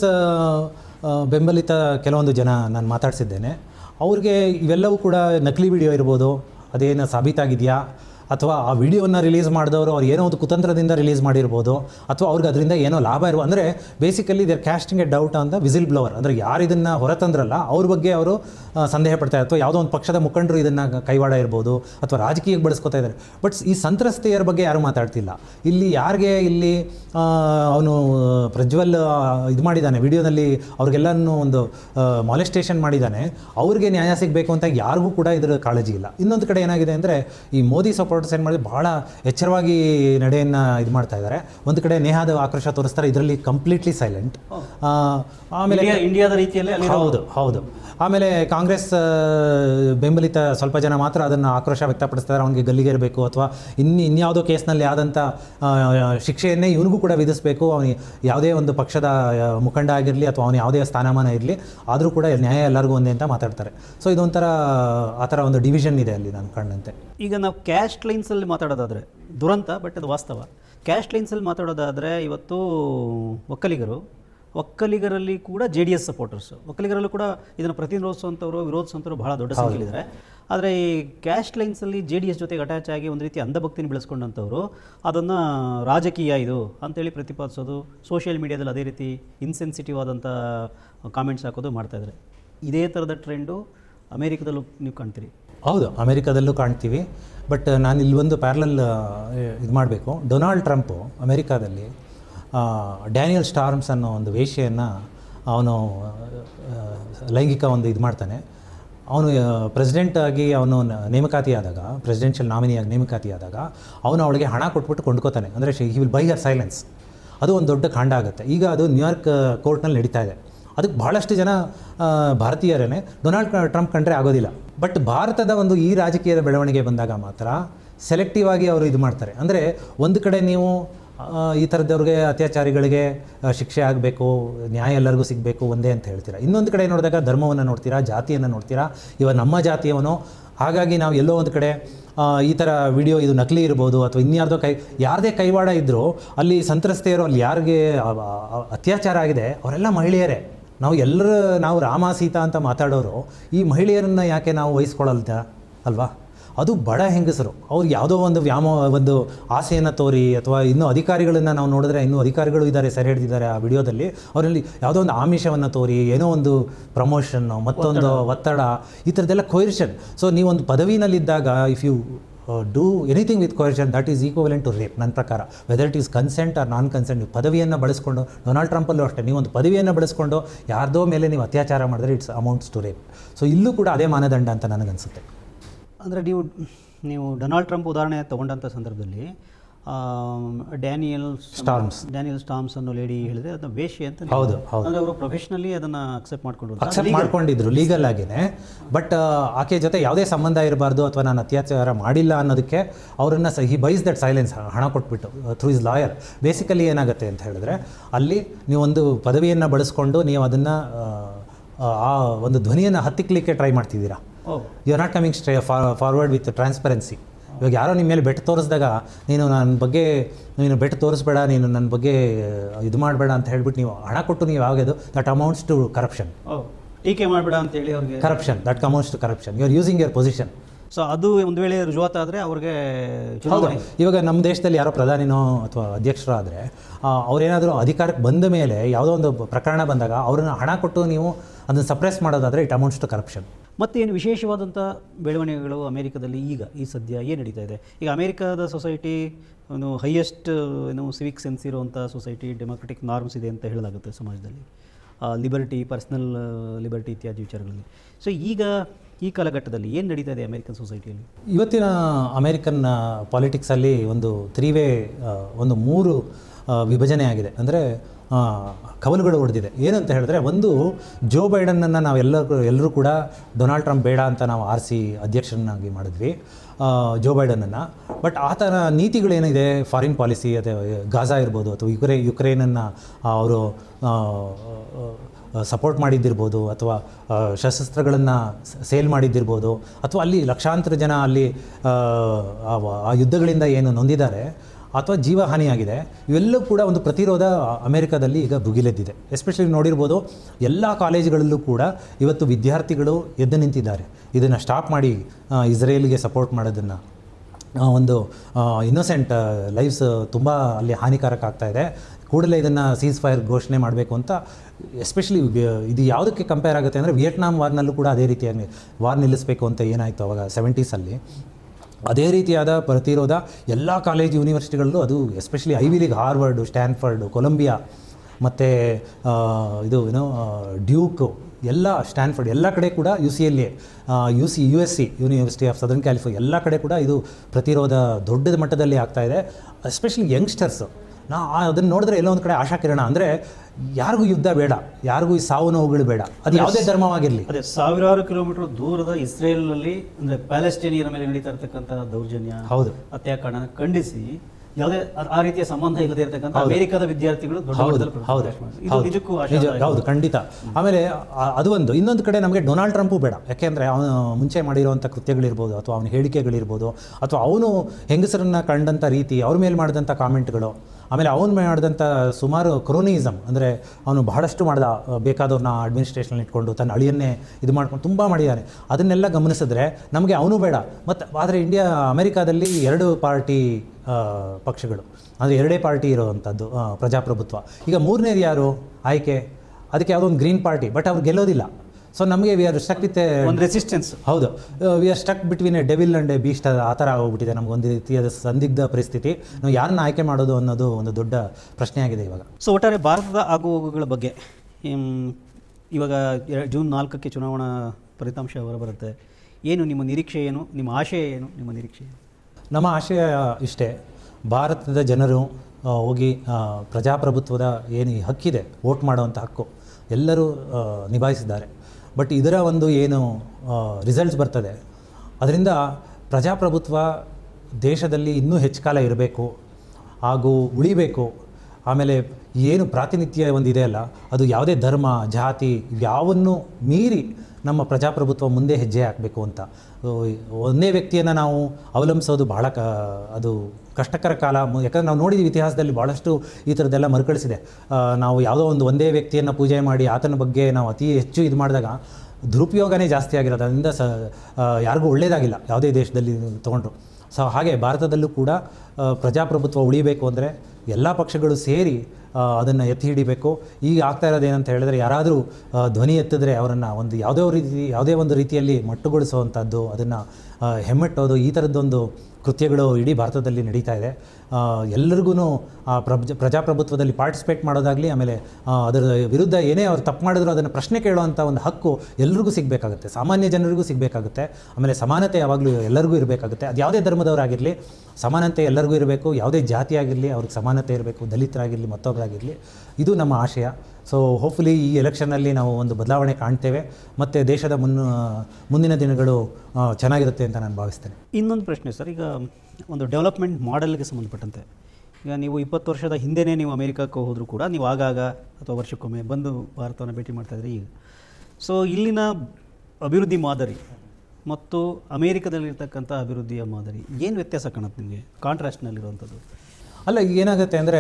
ಬೆಂಬಲಿತ ಕೆಲವೊಂದು ಜನ ನಾನು ಮಾತಾಡಿಸಿದ್ದೇನೆ. ಅವ್ರಿಗೆ ಇವೆಲ್ಲವೂ ಕೂಡ ನಕಲಿ ವಿಡಿಯೋ ಇರ್ಬೋದು, ಅದೇನು ಸಾಬೀತಾಗಿದೆಯಾ, ಅಥವಾ ಆ ವಿಡಿಯೋನ ರಿಲೀಸ್ ಮಾಡಿದವರು ಅವ್ರು ಏನೋ ಒಂದು ಕುತಂತ್ರದಿಂದ ರಿಲೀಸ್ ಮಾಡಿರ್ಬೋದು, ಅಥವಾ ಅವ್ರಿಗೆ ಅದರಿಂದ ಏನೋ ಲಾಭ ಇರ್ಬೋದು. ಅಂದರೆ basically they're casting a doubt ಅಂತ ವಿಸಿಲ್ ಬ್ಲೋವರ್, ಅಂದರೆ ಯಾರು ಇದನ್ನು ಹೊರತಂದ್ರಲ್ಲ ಅವ್ರ ಬಗ್ಗೆ ಅವರು ಸಂದೇಹ ಪಡ್ತಾರೆ, ಅಥವಾ ಯಾವುದೋ ಒಂದು ಪಕ್ಷದ ಮುಖಂಡರು ಇದನ್ನು ಕೈವಾಡ ಇರ್ಬೋದು, ಅಥವಾ ರಾಜಕೀಯಕ್ಕೆ ಬಳಸ್ಕೊತಾ ಇದ್ದಾರೆ. ಬಟ್ ಈ ಸಂತ್ರಸ್ತೆಯರ ಬಗ್ಗೆ ಯಾರೂ ಮಾತಾಡ್ತಿಲ್ಲ. ಇಲ್ಲಿ ಯಾರಿಗೆ ಇಲ್ಲಿ ಅವನು ಪ್ರಜ್ವಲ್ ಇದು ಮಾಡಿದ್ದಾನೆ, ವಿಡಿಯೋದಲ್ಲಿ ಅವ್ರಿಗೆಲ್ಲನೂ ಒಂದು ಮಾಲೆಸ್ಟೇಷನ್ ಮಾಡಿದ್ದಾನೆ, ಅವ್ರಿಗೆ ನ್ಯಾಯ ಸಿಗಬೇಕು ಅಂತ ಯಾರಿಗೂ ಕೂಡ ಇದರ ಕಾಳಜಿ ಇಲ್ಲ. ಇನ್ನೊಂದು ಕಡೆ ಏನಾಗಿದೆ ಅಂದರೆ, ಈ ಮೋದಿ ಸಪೋರ್ಟ್ ಸಪೋರ್ಟರ್ಸ್ ಏನು ಮಾಡಿದ್ರೆ ಭಾಳ ಎಚ್ಚರವಾಗಿ ನಡೆಯನ್ನು ಇದು ಮಾಡ್ತಾ ಇದ್ದಾರೆ. ಒಂದು ಕಡೆ ನೇಹಾದ ಆಕ್ರೋಶ ತೋರಿಸ್ತಾರೆ, ಇದರಲ್ಲಿ ಕಂಪ್ಲೀಟ್ಲಿ ಸೈಲೆಂಟ್. ಆಮೇಲೆ ಇಂಡಿಯಾದ ರೀತಿಯಲ್ಲಿ ಹೌದು. ಆಮೇಲೆ ಕಾಂಗ್ರೆಸ್ ಬೆಂಬಲಿತ ಸ್ವಲ್ಪ ಜನ ಮಾತ್ರ ಅದನ್ನು ಆಕ್ರೋಶ ವ್ಯಕ್ತಪಡಿಸ್ತಾರೆ, ಅವನಿಗೆ ಗಲ್ಲಿಗೇರಬೇಕು ಅಥವಾ ಇನ್ಯಾವುದೋ ಕೇಸ್ನಲ್ಲಿ ಆದಂಥ ಶಿಕ್ಷೆಯನ್ನೇ ಇವನಿಗೂ ಕೂಡ ವಿಧಿಸಬೇಕು, ಅವನಿಗೆ ಯಾವುದೇ ಒಂದು ಪಕ್ಷದ ಮುಖಂಡ ಆಗಿರಲಿ ಅಥವಾ ಅವನು ಯಾವುದೇ ಸ್ಥಾನಮಾನ ಇರಲಿ, ಆದರೂ ಕೂಡ ನ್ಯಾಯ ಎಲ್ಲರಿಗೂ ಒಂದೇ ಅಂತ ಮಾತಾಡ್ತಾರೆ. ಸೊ ಇದೊಂಥರ ಆ ಥರ ಒಂದು ಡಿವಿಷನ್ ಇದೆ ಅಲ್ಲಿ ನಾನು ಕಂಡಂತೆ. ಈಗ ನಾವು ಕ್ಯಾಸ್ಟ್ ಲೈನ್ಸಲ್ಲಿ ಮಾತಾಡೋದಾದರೆ ದುರಂತ, ಬಟ್ ಅದು ವಾಸ್ತವ. ಕ್ಯಾಸ್ಟ್ ಲೈನ್ಸಲ್ಲಿ ಮಾತಾಡೋದಾದರೆ ಇವತ್ತು ಒಕ್ಕಲಿಗರಲ್ಲಿ ಕೂಡ JDS ಸಪೋರ್ಟರ್ಸು, ಒಕ್ಕಲಿಗರಲ್ಲೂ ಕೂಡ ಇದನ್ನು ಪ್ರತಿರೋಧಿಸುವಂಥವ್ರು ವಿರೋಧಿಸುವಂಥವ್ರು ಬಹಳ ದೊಡ್ಡ ಸಂಖ್ಯೆಯಲ್ಲಿದ್ದಾರೆ. ಆದರೆ ಈ ಕ್ಯಾಸ್ಟ್ ಲೈನ್ಸಲ್ಲಿ JDS ಜೊತೆಗೆ ಅಟ್ಯಾಚ್ ಆಗಿ ಒಂದು ರೀತಿ ಅಂಧಭಕ್ತಿನ ಬೆಳೆಸ್ಕೊಂಡಂಥವ್ರು ಅದನ್ನು ರಾಜಕೀಯ ಇದು ಅಂತೇಳಿ ಪ್ರತಿಪಾದಿಸೋದು, ಸೋಷಿಯಲ್ ಮೀಡಿಯಾದಲ್ಲಿ ಅದೇ ರೀತಿ ಇನ್ಸೆನ್ಸಿಟಿವ್ ಆದಂಥ ಕಾಮೆಂಟ್ಸ್ ಹಾಕೋದು ಮಾಡ್ತಾಯಿದ್ದಾರೆ. ಇದೇ ಥರದ ಟ್ರೆಂಡು ಅಮೇರಿಕಾದಲ್ಲೂ ನೀವು ಕಾಣ್ತೀರಿ? ಹೌದು, ಅಮೇರಿಕಾದಲ್ಲೂ ಕಾಣ್ತೀವಿ. ಬಟ್ ನಾನು ಇಲ್ಲಿ ಒಂದು ಪ್ಯಾರಲಲ್ ಇದು ಮಾಡಬೇಕು. ಡೊನಾಲ್ಡ್ ಟ್ರಂಪು ಅಮೇರಿಕಾದಲ್ಲಿ ಡ್ಯಾನಿಯಲ್ ಸ್ಟಾರ್ಮ್ಸ್ ಅನ್ನೋ ಒಂದು ವೇಶ್ಯೆಯನ್ನು ಅವನು ಲೈಂಗಿಕ ಒಂದು ಇದು ಮಾಡ್ತಾನೆ. ಅವನು ಪ್ರೆಸಿಡೆಂಟಾಗಿ ಅವನು ನೇಮಕಾತಿಯಾದಾಗ, ಪ್ರೆಸಿಡೆನ್ಷಿಯಲ್ ನಾಮಿನಿಯಾಗಿ ನೇಮಕಾತಿಯಾದಾಗ ಅವನು ಅವಳಿಗೆ ಹಣ ಕೊಟ್ಬಿಟ್ಟು ಕೊಂಡ್ಕೋತಾನೆ. ಅಂದರೆ he will buy her silence. ಅದು ಒಂದು ದೊಡ್ಡ ಕಾಂಡ ಆಗುತ್ತೆ. ಈಗ ಅದು ನ್ಯೂಯಾರ್ಕ್ ಕೋರ್ಟ್ನಲ್ಲಿ ನಡೀತಾ ಇದೆ. ಅದಕ್ಕೆ ಭಾಳಷ್ಟು ಜನ ಭಾರತೀಯರೇ ಡೊನಾಲ್ಡ್ ಟ್ರಂಪ್ ಕಂಡ್ರೆ ಆಗೋದಿಲ್ಲ. ಬಟ್ ಭಾರತದ ಒಂದು ಈ ರಾಜಕೀಯದ ಬೆಳವಣಿಗೆ ಬಂದಾಗ ಮಾತ್ರ ಸೆಲೆಕ್ಟಿವ್ ಆಗಿ ಅವರು ಇದು ಮಾಡ್ತಾರೆ. ಅಂದರೆ ಒಂದು ಕಡೆ ನೀವು ಈ ಥರದವ್ರಿಗೆ, ಅತ್ಯಾಚಾರಿಗಳಿಗೆ ಶಿಕ್ಷೆ ಆಗಬೇಕು, ನ್ಯಾಯ ಎಲ್ಲರಿಗೂ ಸಿಗಬೇಕು ಒಂದೇ ಅಂತ ಹೇಳ್ತೀರಾ. ಇನ್ನೊಂದು ಕಡೆ ನೋಡಿದಾಗ ಧರ್ಮವನ್ನು ನೋಡ್ತೀರಾ, ಜಾತಿಯನ್ನು ನೋಡ್ತೀರಾ. ನಮ್ಮ ಜಾತಿಯವನು, ಹಾಗಾಗಿ ನಾವು ಎಲ್ಲೋ ಒಂದು ಕಡೆ ಈ ಥರ ವಿಡಿಯೋ ಇದು ನಕಲಿ ಇರ್ಬೋದು ಅಥವಾ ಇನ್ಯಾರ್ದೋ ಯಾರದೇ ಕೈವಾಡ ಇದ್ದರೂ ಅಲ್ಲಿ ಸಂತ್ರಸ್ತೆಯರು, ಅಲ್ಲಿ ಯಾರಿಗೆ ಅತ್ಯಾಚಾರ ಆಗಿದೆ ಅವರೆಲ್ಲ ಮಹಿಳೆಯರೇ. ನಾವು ರಾಮ ಸೀತಾ ಅಂತ ಮಾತಾಡೋರು ಈ ಮಹಿಳೆಯರನ್ನು ಯಾಕೆ ನಾವು ವಹಿಸ್ಕೊಳ್ಳಲ್ದ ಅಲ್ವಾ? ಅದು ಬಡ ಹೆಂಗಸರು, ಅವ್ರು ಯಾವುದೋ ಒಂದು ಒಂದು ಆಸೆಯನ್ನು ತೋರಿ ಅಥವಾ ಇನ್ನೂ ಅಧಿಕಾರಿಗಳನ್ನು ನಾವು ನೋಡಿದ್ರೆ, ಇನ್ನೂ ಅಧಿಕಾರಿಗಳು ಇದ್ದಾರೆ ಸೆರೆ ಹಿಡಿದಿದ್ದಾರೆ ಆ ವಿಡಿಯೋದಲ್ಲಿ, ಅವರಲ್ಲಿ ಯಾವುದೋ ಒಂದು ಆಮಿಷವನ್ನು ತೋರಿ ಏನೋ ಒಂದು ಪ್ರಮೋಷನ್ನು, ಮತ್ತೊಂದು ಒತ್ತಡ, ಈ ಥರದ್ದೆಲ್ಲ ಕೊಯರ್ಷನ್. ಸೊ ನೀವೊಂದು ಪದವಿನಲ್ಲಿದ್ದಾಗ if you do anything with coercion, that is equivalent to rape ನನ್ನ ಪ್ರಕಾರ. Whether it is consent or non consent. ನೀವು ಪದವಿಯನ್ನು ಬಳಸ್ಕೊಂಡು, ಡೊನಾಲ್ಡ್ ಟ್ರಂಪಲ್ಲೂ ಅಷ್ಟೇ, ನೀವೊಂದು ಪದವಿಯನ್ನು ಬಳಸ್ಕೊಂಡು ಯಾರ್ದೋ ಮೇಲೆ ನೀವು ಅತ್ಯಾಚಾರ ಮಾಡಿದ್ರೆ it's amounts to rape. So ಇಲ್ಲೂ ಕೂಡ ಅದೇ ಮಾನದಂಡ ಅಂತ ನನಗನ್ಸುತ್ತೆ. ಅಂದರೆ ನೀವು ಡೊನಾಲ್ಡ್ ಟ್ರಂಪ್ ಉದಾಹರಣೆ ತೊಗೊಂಡಂಥ ಸಂದರ್ಭದಲ್ಲಿ ಡ್ಯಾನಿಯಲ್ ಸ್ಟಾರ್ಮ್ಸ್ ಅನ್ನೋ ಲೇಡಿ ಹೇಳಿದ್ರೆ ಅದನ್ನ ವೇಶ್ಯೆ ಅಂತ. ಹೌದು, ಅಂದರೆ ಅವರು ಪ್ರೊಫೆಷನಲಿ ಅದನ್ನು ಅಕ್ಸೆಪ್ಟ್ ಮಾಡ್ಕೊಂಡಿದ್ರು ಲೀಗಲ್ ಆಗಿನೇ. ಬಟ್ ಆಕೆ ಜೊತೆ ಯಾವುದೇ ಸಂಬಂಧ ಇರಬಾರ್ದು ಅಥವಾ ನಾನು ಅತ್ಯಾಚಾರ ಮಾಡಿಲ್ಲ ಅನ್ನೋದಕ್ಕೆ ಅವರನ್ನು ಹಿ ಬೈಸ್ ದಟ್ ಸೈಲೆನ್ಸ್, ಹಣ ಕೊಟ್ಬಿಟ್ಟು ಥ್ರೂ ಇಸ್ ಲಾಯರ್. ಬೇಸಿಕಲಿ ಏನಾಗುತ್ತೆ ಅಂತ ಹೇಳಿದ್ರೆ, ಅಲ್ಲಿ ನೀವೊಂದು ಪದವಿಯನ್ನು ಬಳಸ್ಕೊಂಡು ನೀವು ಅದನ್ನು ಆ ಒಂದು ಧ್ವನಿಯನ್ನು ಹತ್ತಿಕ್ಕಲಿಕ್ಕೆ ಟ್ರೈ ಮಾಡ್ತಿದ್ದೀರಾ. You are not coming forward with transparency. ಇವಾಗ ಯಾರೋ ನಿಮ್ಮ ಮೇಲೆ ಬೆಟ್ಟು ತೋರಿಸಿದಾಗ ನೀನು ಬೆಟ್ಟು ತೋರಿಸ್ಬೇಡ, ನೀನು ನನ್ನ ಬಗ್ಗೆ ಇದು ಮಾಡಬೇಡ ಅಂತ ಹೇಳ್ಬಿಟ್ಟು ನೀವು ಹಣ ಕೊಟ್ಟು ನೀವು ಯಾವಾಗದು ದಟ್ ಅಮೌಂಟ್ಸ್ ಟು ಕರಪ್ಷನ್. ಟೀಕೆ ಮಾಡಬೇಡ ಅಂತೇಳಿ ಅವ್ರಿಗೆ corruption, that amounts to corruption. You are using your position. So ಅದು ಒಂದು ವೇಳೆ ರುಜುವಾತ ಆದರೆ ಅವ್ರಿಗೆ ಇವಾಗ ನಮ್ಮ ದೇಶದಲ್ಲಿ ಯಾರೋ ಪ್ರಧಾನಿನೋ ಅಥವಾ ಅಧ್ಯಕ್ಷರೋ ಆದರೆ ಅವರೇನಾದರೂ ಅಧಿಕಾರಕ್ಕೆ ಬಂದ ಮೇಲೆ ಯಾವುದೋ ಒಂದು ಪ್ರಕರಣ ಬಂದಾಗ ಅವ್ರನ್ನ ಹಣ ಕೊಟ್ಟು ನೀವು ಅದನ್ನು ಸಪ್ರೆಸ್ ಮಾಡೋದಾದರೆ ಇಟ್ ಅಮೌಂಟ್ಸ್ ಟು ಕರಪ್ಷನ್. ಮತ್ತೇನು ವಿಶೇಷವಾದಂಥ ಬೆಳವಣಿಗೆಗಳು ಅಮೇರಿಕಾದಲ್ಲಿ ಈ ಸದ್ಯ ಏನು ನಡೀತಾ ಇದೆ? ಈಗ ಅಮೇರಿಕಾದ ಸೊಸೈಟಿ ಹೈಯೆಸ್ಟ್ ಸಿವಿಕ್ ಸೆನ್ಸ್ ಇರುವಂಥ ಸೊಸೈಟಿ, ಡೆಮೊಕ್ರೆಟಿಕ್ ನಾರ್ಮ್ಸ್ ಇದೆ ಅಂತ ಹೇಳಲಾಗುತ್ತೆ ಸಮಾಜದಲ್ಲಿ, ಲಿಬರ್ಟಿ, ಪರ್ಸ್ನಲ್ ಲಿಬರ್ಟಿ ಇತ್ಯಾದಿ ವಿಚಾರಗಳಲ್ಲಿ. ಸೊ ಈಗ ಈ ಕಾಲಘಟ್ಟದಲ್ಲಿ ಏನು ನಡೀತಾ ಇದೆ ಅಮೇರಿಕನ್ ಸೊಸೈಟಿಯಲ್ಲಿ? ಇವತ್ತಿನ ಅಮೇರಿಕನ್ ಪಾಲಿಟಿಕ್ಸಲ್ಲಿ ಒಂದು 3 ಒಂದು 3 ವಿಭಜನೆ ಆಗಿದೆ. ಅಂದರೆ ಕವಲುಗಳು ಹೊಡೆದಿದೆ. ಏನಂತ ಹೇಳಿದ್ರೆ, ಒಂದು ಜೋ ಬೈಡನ್ನನ್ನು ನಾವೆಲ್ಲರೂ ಕೂಡ ಡೊನಾಲ್ಡ್ ಟ್ರಂಪ್ ಬೇಡ ಅಂತ ನಾವು ಆರಿಸಿ ಅಧ್ಯಕ್ಷರನ್ನಾಗಿ ಮಾಡಿದ್ವಿ ಜೋ ಬೈಡನನ್ನು. ಬಟ್ ಆತನ ನೀತಿಗಳೇನಿದೆ, ಫಾರಿನ್ ಪಾಲಿಸಿ, ಅಥವಾ ಗಾಜಾ ಇರ್ಬೋದು ಅಥವಾ ಯುಕ್ರೇನನ್ನು ಅವರು ಸಪೋರ್ಟ್ ಮಾಡಿದ್ದಿರ್ಬೋದು, ಅಥವಾ ಶಸ್ತ್ರಾಸ್ತ್ರಗಳನ್ನು ಸೇಲ್ ಮಾಡಿದ್ದಿರ್ಬೋದು, ಅಥವಾ ಅಲ್ಲಿ ಲಕ್ಷಾಂತರ ಜನ ಅಲ್ಲಿ ಆ ಯುದ್ಧಗಳಿಂದ ಏನು ನೊಂದಿದ್ದಾರೆ ಅಥವಾ ಜೀವಹಾನಿಯಾಗಿದೆ, ಇವೆಲ್ಲವೂ ಕೂಡ ಒಂದು ಪ್ರತಿರೋಧ ಅಮೇರಿಕಾದಲ್ಲಿ ಈಗ ಭುಗಿಲೆದ್ದಿದೆ. ಎಸ್ಪೆಷಲಿ ನೋಡಿರ್ಬೋದು, ಎಲ್ಲ ಕಾಲೇಜುಗಳಲ್ಲೂ ಕೂಡ ಇವತ್ತು ವಿದ್ಯಾರ್ಥಿಗಳು ಎದ್ದು ನಿಂತಿದ್ದಾರೆ ಇದನ್ನು ಸ್ಟಾಪ್ ಮಾಡಿ ಇಸ್ರೇಲ್ಗೆ ಸಪೋರ್ಟ್ ಮಾಡೋದನ್ನು. ಒಂದು ಇನ್ನೋಸೆಂಟ್ ಲೈಫ್ಸ್ ತುಂಬ ಅಲ್ಲಿ ಹಾನಿಕಾರಕ ಆಗ್ತಾಯಿದೆ, ಕೂಡಲೇ ಇದನ್ನು ಸೀಸ್ ಫೈರ್ ಘೋಷಣೆ ಮಾಡಬೇಕು ಅಂತ. ಎಸ್ಪೆಷಲಿ ಇದು ಯಾವುದಕ್ಕೆ ಕಂಪೇರ್ ಆಗುತ್ತೆ ಅಂದರೆ, ವಿಯೆಟ್ನಾಂ ವಾರ್ನಲ್ಲೂ ಕೂಡ ಅದೇ ರೀತಿಯಾಗಿ ವಾರ್ ನಿಲ್ಲಿಸಬೇಕು ಅಂತ ಏನಾಯಿತು ಅವಾಗ 70s ಅದೇ ರೀತಿಯಾದ ಪ್ರತಿರೋಧ ಎಲ್ಲ ಕಾಲೇಜ್ ಯೂನಿವರ್ಸಿಟಿಗಳಲ್ಲೂ, ಅದು especially Ivy League, Harvard, Stanford, Columbia ಮತ್ತು ಇದು ಏನೋ ಡ್ಯೂಕು ಎಲ್ಲ ಸ್ಟ್ಯಾನ್ಫರ್ಡ್ ಎಲ್ಲ ಕಡೆ ಕೂಡ UCLA USC university of Southern California ಎಲ್ಲ ಕಡೆ ಕೂಡ ಇದು ಪ್ರತಿರೋಧ ದೊಡ್ಡ ಮಟ್ಟದಲ್ಲಿ ಆಗ್ತಾಯಿದೆ. ಎಸ್ಪೆಷಲಿ ಯಂಗ್ಸ್ಟರ್ಸು ಅದನ್ನು ನೋಡಿದ್ರೆ ಎಲ್ಲೋ ಒಂದು ಕಡೆ ಆಶಾಕಿರಣ. ಅಂದರೆ ಯಾರಿಗೂ ಯುದ್ಧ ಬೇಡ, ಯಾರಿಗೂ ಈ ಸಾವು ನೋವುಗಳು ಬೇಡ, ಅದು ಯಾವುದೇ ಧರ್ಮವಾಗಿರಲಿ. ಅದೇ ಸಾವಿರಾರು ಕಿಲೋಮೀಟರ್ ದೂರದ ಇಸ್ರೇಲ್ನಲ್ಲಿ ಅಂದರೆ ಪ್ಯಾಲೆಸ್ಟೈನಿಯರ ಮೇಲೆ ನಡೀತಾ ಇರ್ತಕ್ಕಂಥ ದೌರ್ಜನ್ಯ, ಹೌದು, ಹತ್ಯಾಕಾಂಡ ಖಂಡಿಸಿ ಯಾವುದೇ ಆ ರೀತಿಯ ಸಂಬಂಧ ಇಲ್ಲದೆ ಇರತಕ್ಕಂಥ ಅಮೆರಿಕದ ವಿದ್ಯಾರ್ಥಿಗಳು ಹೌದು, ಖಂಡಿತ. ಆಮೇಲೆ ಅದು ಇನ್ನೊಂದು ಕಡೆ ನಮಗೆ ಡೊನಾಲ್ಡ್ ಟ್ರಂಪು ಬೇಡ. ಯಾಕೆಂದರೆ ಅವನು ಮುಂಚೆ ಮಾಡಿರುವಂಥ ಕೃತ್ಯಗಳಿರ್ಬೋದು, ಅಥವಾ ಅವನ ಹೇಳಿಕೆಗಳಿರ್ಬೋದು, ಅಥವಾ ಅವನು ಹೆಂಗಸರನ್ನು ಕಂಡಂಥ ರೀತಿ, ಅವ್ರ ಮೇಲೆ ಮಾಡಿದಂಥ ಕಾಮೆಂಟ್ಗಳು, ಆಮೇಲೆ ಅವನು ಮಾಡಿದಂಥ ಸುಮಾರು ಕ್ರೋನಿಸಮ್, ಅಂದರೆ ಅವನು ಬಹಳಷ್ಟು ಮಾಡ್ದ, ಬೇಕಾದವ್ರನ್ನ ಅಡ್ಮಿನಿಸ್ಟ್ರೇಷನ್ ಇಟ್ಕೊಂಡು ತನ್ನ ಅಳಿಯನ್ನೇ ಇದು ಮಾಡ್ಕೊಂಡು ತುಂಬ ಮಾಡಿದ್ದಾನೆ. ಅದನ್ನೆಲ್ಲ ಗಮನಿಸಿದ್ರೆ ನಮಗೆ ಅವನು ಬೇಡ. ಮತ್ತು ಆದರೆ ಅಮೆರಿಕಾದಲ್ಲಿ 2 ಪಾರ್ಟಿ ಪಕ್ಷಗಳು, ಅಂದರೆ 2 ಪಾರ್ಟಿ ಇರೋವಂಥದ್ದು ಪ್ರಜಾಪ್ರಭುತ್ವ. ಈಗ 3ನೇದು ಯಾರು ಆಯ್ಕೆ? ಅದಕ್ಕೆ ಯಾವುದೋ ಒಂದು ಗ್ರೀನ್ ಪಾರ್ಟಿ, ಬಟ್ ಅವ್ರು ಗೆಲ್ಲೋದಿಲ್ಲ. ಸೊ ನಮಗೆ ವಿ ಆರ್ ಸ್ಟಕ್ ವಿತ್ ಒಂದು ರೆಸಿಸ್ಟೆನ್ಸ್. ಹೌದು, we are stuck between a devil and a beast. ಆ ಥರ ಆಗೋಗ್ಬಿಟ್ಟಿದೆ ನಮಗೊಂದು ರೀತಿಯಾದ ಸಂದಿಗ್ಧ ಪರಿಸ್ಥಿತಿ. ನಾವು ಯಾರನ್ನ ಆಯ್ಕೆ ಮಾಡೋದು ಅನ್ನೋದು ಒಂದು ದೊಡ್ಡ ಪ್ರಶ್ನೆ ಆಗಿದೆ ಇವಾಗ. ಸೊ ಒಟ್ಟಾರೆ ಭಾರತದ ಆಗುಹೋಗುಗಳ ಬಗ್ಗೆ ಇವಾಗ ಜೂನ್ 4ಕ್ಕೆ ಚುನಾವಣಾ ಫಲಿತಾಂಶ ಹೊರಬರುತ್ತೆ. ಏನು ನಿಮ್ಮ ನಿರೀಕ್ಷೆ, ಏನು ನಿಮ್ಮ ಆಶಯ, ಏನು ನಿಮ್ಮ ನಿರೀಕ್ಷೆ? ನಮ್ಮ ಆಶಯ ಇಷ್ಟೇ, ಭಾರತದ ಜನರು ಹೋಗಿ ಪ್ರಜಾಪ್ರಭುತ್ವದ ಏನು ಹಕ್ಕಿದೆ, ವೋಟ್ ಮಾಡುವಂಥ ಹಕ್ಕು ಎಲ್ಲರೂ ನಿಭಾಯಿಸಿದ್ದಾರೆ. ಬಟ್ ಇದರ ಒಂದು ಏನು ರಿಸಲ್ಟ್ಸ್ ಬರ್ತದೆ, ಅದರಿಂದ ಪ್ರಜಾಪ್ರಭುತ್ವ ದೇಶದಲ್ಲಿ ಇನ್ನೂ ಹೆಚ್ಚು ಕಾಲ ಇರಬೇಕು ಹಾಗೂ ಉಳಿಬೇಕು. ಆಮೇಲೆ ಏನು ಪ್ರಾತಿನಿಧ್ಯ ಒಂದು ಇದೆಯಲ್ಲ, ಅದು ಯಾವುದೇ ಧರ್ಮ, ಜಾತಿ ಯಾವನ್ನು ಮೀರಿ ನಮ್ಮ ಪ್ರಜಾಪ್ರಭುತ್ವ ಮುಂದೆ ಹೆಜ್ಜೆ ಹಾಕಬೇಕು ಅಂತ. ಒಂದೇ ವ್ಯಕ್ತಿಯನ್ನು ನಾವು ಅವಲಂಬಿಸೋದು ಬಹಳ ಅದು ಕಷ್ಟಕರ ಕಾಲ. ಯಾಕಂದರೆ ನಾವು ನೋಡಿದ್ದೀವಿ ಇತಿಹಾಸದಲ್ಲಿ ಭಾಳಷ್ಟು ಈ ಥರದ್ದೆಲ್ಲ ಮರುಕಳಿಸಿದೆ. ನಾವು ಯಾವುದೋ ಒಂದೇ ವ್ಯಕ್ತಿಯನ್ನು ಪೂಜೆ ಮಾಡಿ ಆತನ ಬಗ್ಗೆ ನಾವು ಅತಿ ಹೆಚ್ಚು ಇದು ಮಾಡಿದಾಗ ದುರುಪಯೋಗನೇ ಜಾಸ್ತಿ ಆಗಿರೋದು. ಅದರಿಂದ ಯಾರಿಗೂ ಒಳ್ಳೆಯದಾಗಿಲ್ಲ ಯಾವುದೇ ದೇಶದಲ್ಲಿ ತೊಗೊಂಡ್ರು. ಸೊ ಹಾಗೆ ಭಾರತದಲ್ಲೂ ಕೂಡ ಪ್ರಜಾಪ್ರಭುತ್ವ ಉಳಿಬೇಕು ಅಂದರೆ ಎಲ್ಲ ಪಕ್ಷಗಳು ಸೇರಿ ಅದನ್ನು ಎತ್ತಿ ಹಿಡಿಬೇಕು. ಈಗ ಆಗ್ತಾ ಇರೋದೇನಂತ ಹೇಳಿದ್ರೆ, ಯಾರಾದರೂ ಧ್ವನಿ ಎತ್ತಿದ್ರೆ ಅವರನ್ನು ಯಾವುದೇ ಒಂದು ರೀತಿಯಲ್ಲಿ ಮಟ್ಟುಗೊಳಿಸುವಂಥದ್ದು, ಅದನ್ನು ಹೆಮ್ಮೆಟ್ಟೋದು, ಈ ಥರದ್ದೊಂದು ಕೃತ್ಯಗಳು ಇಡೀ ಭಾರತದಲ್ಲಿ ನಡೀತಾ ಇದೆ. ಎಲ್ಲರಿಗೂ ಪ್ರಜಾಪ್ರಭುತ್ವದಲ್ಲಿ ಪಾರ್ಟಿಸಿಪೇಟ್ ಮಾಡೋದಾಗಲಿ, ಆಮೇಲೆ ಅದರ ವಿರುದ್ಧ ಏನೇ ಅವ್ರು ತಪ್ಪು ಮಾಡಿದ್ರು ಅದನ್ನು ಪ್ರಶ್ನೆ ಕೇಳುವಂಥ ಒಂದು ಹಕ್ಕು ಎಲ್ರಿಗೂ ಸಿಗಬೇಕಾಗುತ್ತೆ, ಸಾಮಾನ್ಯ ಜನರಿಗೂ ಸಿಗಬೇಕಾಗುತ್ತೆ. ಆಮೇಲೆ ಸಮಾನತೆ ಯಾವಾಗಲೂ ಎಲ್ಲರಿಗೂ ಇರಬೇಕಾಗುತ್ತೆ. ಅದು ಯಾವುದೇ ಧರ್ಮದವರಾಗಿರಲಿ ಸಮಾನತೆ ಎಲ್ಲರಿಗೂ ಇರಬೇಕು, ಯಾವುದೇ ಜಾತಿ ಆಗಿರಲಿ ಅವ್ರಿಗೆ ಸಮಾನತೆ ಇರಬೇಕು, ದಲಿತರಾಗಿರಲಿ ಮತ್ತೊಬ್ಬರಾಗಿರಲಿ. ಇದು ನಮ್ಮ ಆಶಯ. ಸೊ ಹೋಪ್ಫುಲಿ ಈ ಎಲೆಕ್ಷನ್ನಲ್ಲಿ ನಾವು ಒಂದು ಬದಲಾವಣೆ ಕಾಣ್ತೇವೆ ಮತ್ತು ದೇಶದ ಮುಂದಿನ ದಿನಗಳು ಚೆನ್ನಾಗಿರುತ್ತೆ ಅಂತ ನಾನು ಭಾವಿಸ್ತೇನೆ. ಇನ್ನೊಂದು ಪ್ರಶ್ನೆ ಸರ್, ಈಗ ಒಂದು ಡೆವಲಪ್ಮೆಂಟ್ ಮಾಡೆಲ್ಗೆ ಸಂಬಂಧಪಟ್ಟಂತೆ, ಈಗ ನೀವು 20 ವರ್ಷದ ಹಿಂದೆಯೇ ನೀವು ಅಮೇರಿಕಕ್ಕೆ ಹೋದರೂ ಕೂಡ ನೀವು ಆಗಾಗ ಅಥವಾ ವರ್ಷಕ್ಕೊಮ್ಮೆ ಬಂದು ಭಾರತವನ್ನು ಭೇಟಿ ಮಾಡ್ತಾಯಿದ್ರಿ. ಈಗ ಸೊ ಇಲ್ಲಿನ ಅಭಿವೃದ್ಧಿ ಮಾದರಿ ಮತ್ತು ಅಮೇರಿಕದಲ್ಲಿರ್ತಕ್ಕಂಥ ಅಭಿವೃದ್ಧಿಯ ಮಾದರಿ ಏನು ವ್ಯತ್ಯಾಸ ಕಾಣುತ್ತೆ ನಿಮಗೆ, ಕಾಂಟ್ರಾಸ್ಟ್ನಲ್ಲಿರುವಂಥದ್ದು? ಅಲ್ಲ, ಈಗ ಏನಾಗುತ್ತೆ ಅಂದರೆ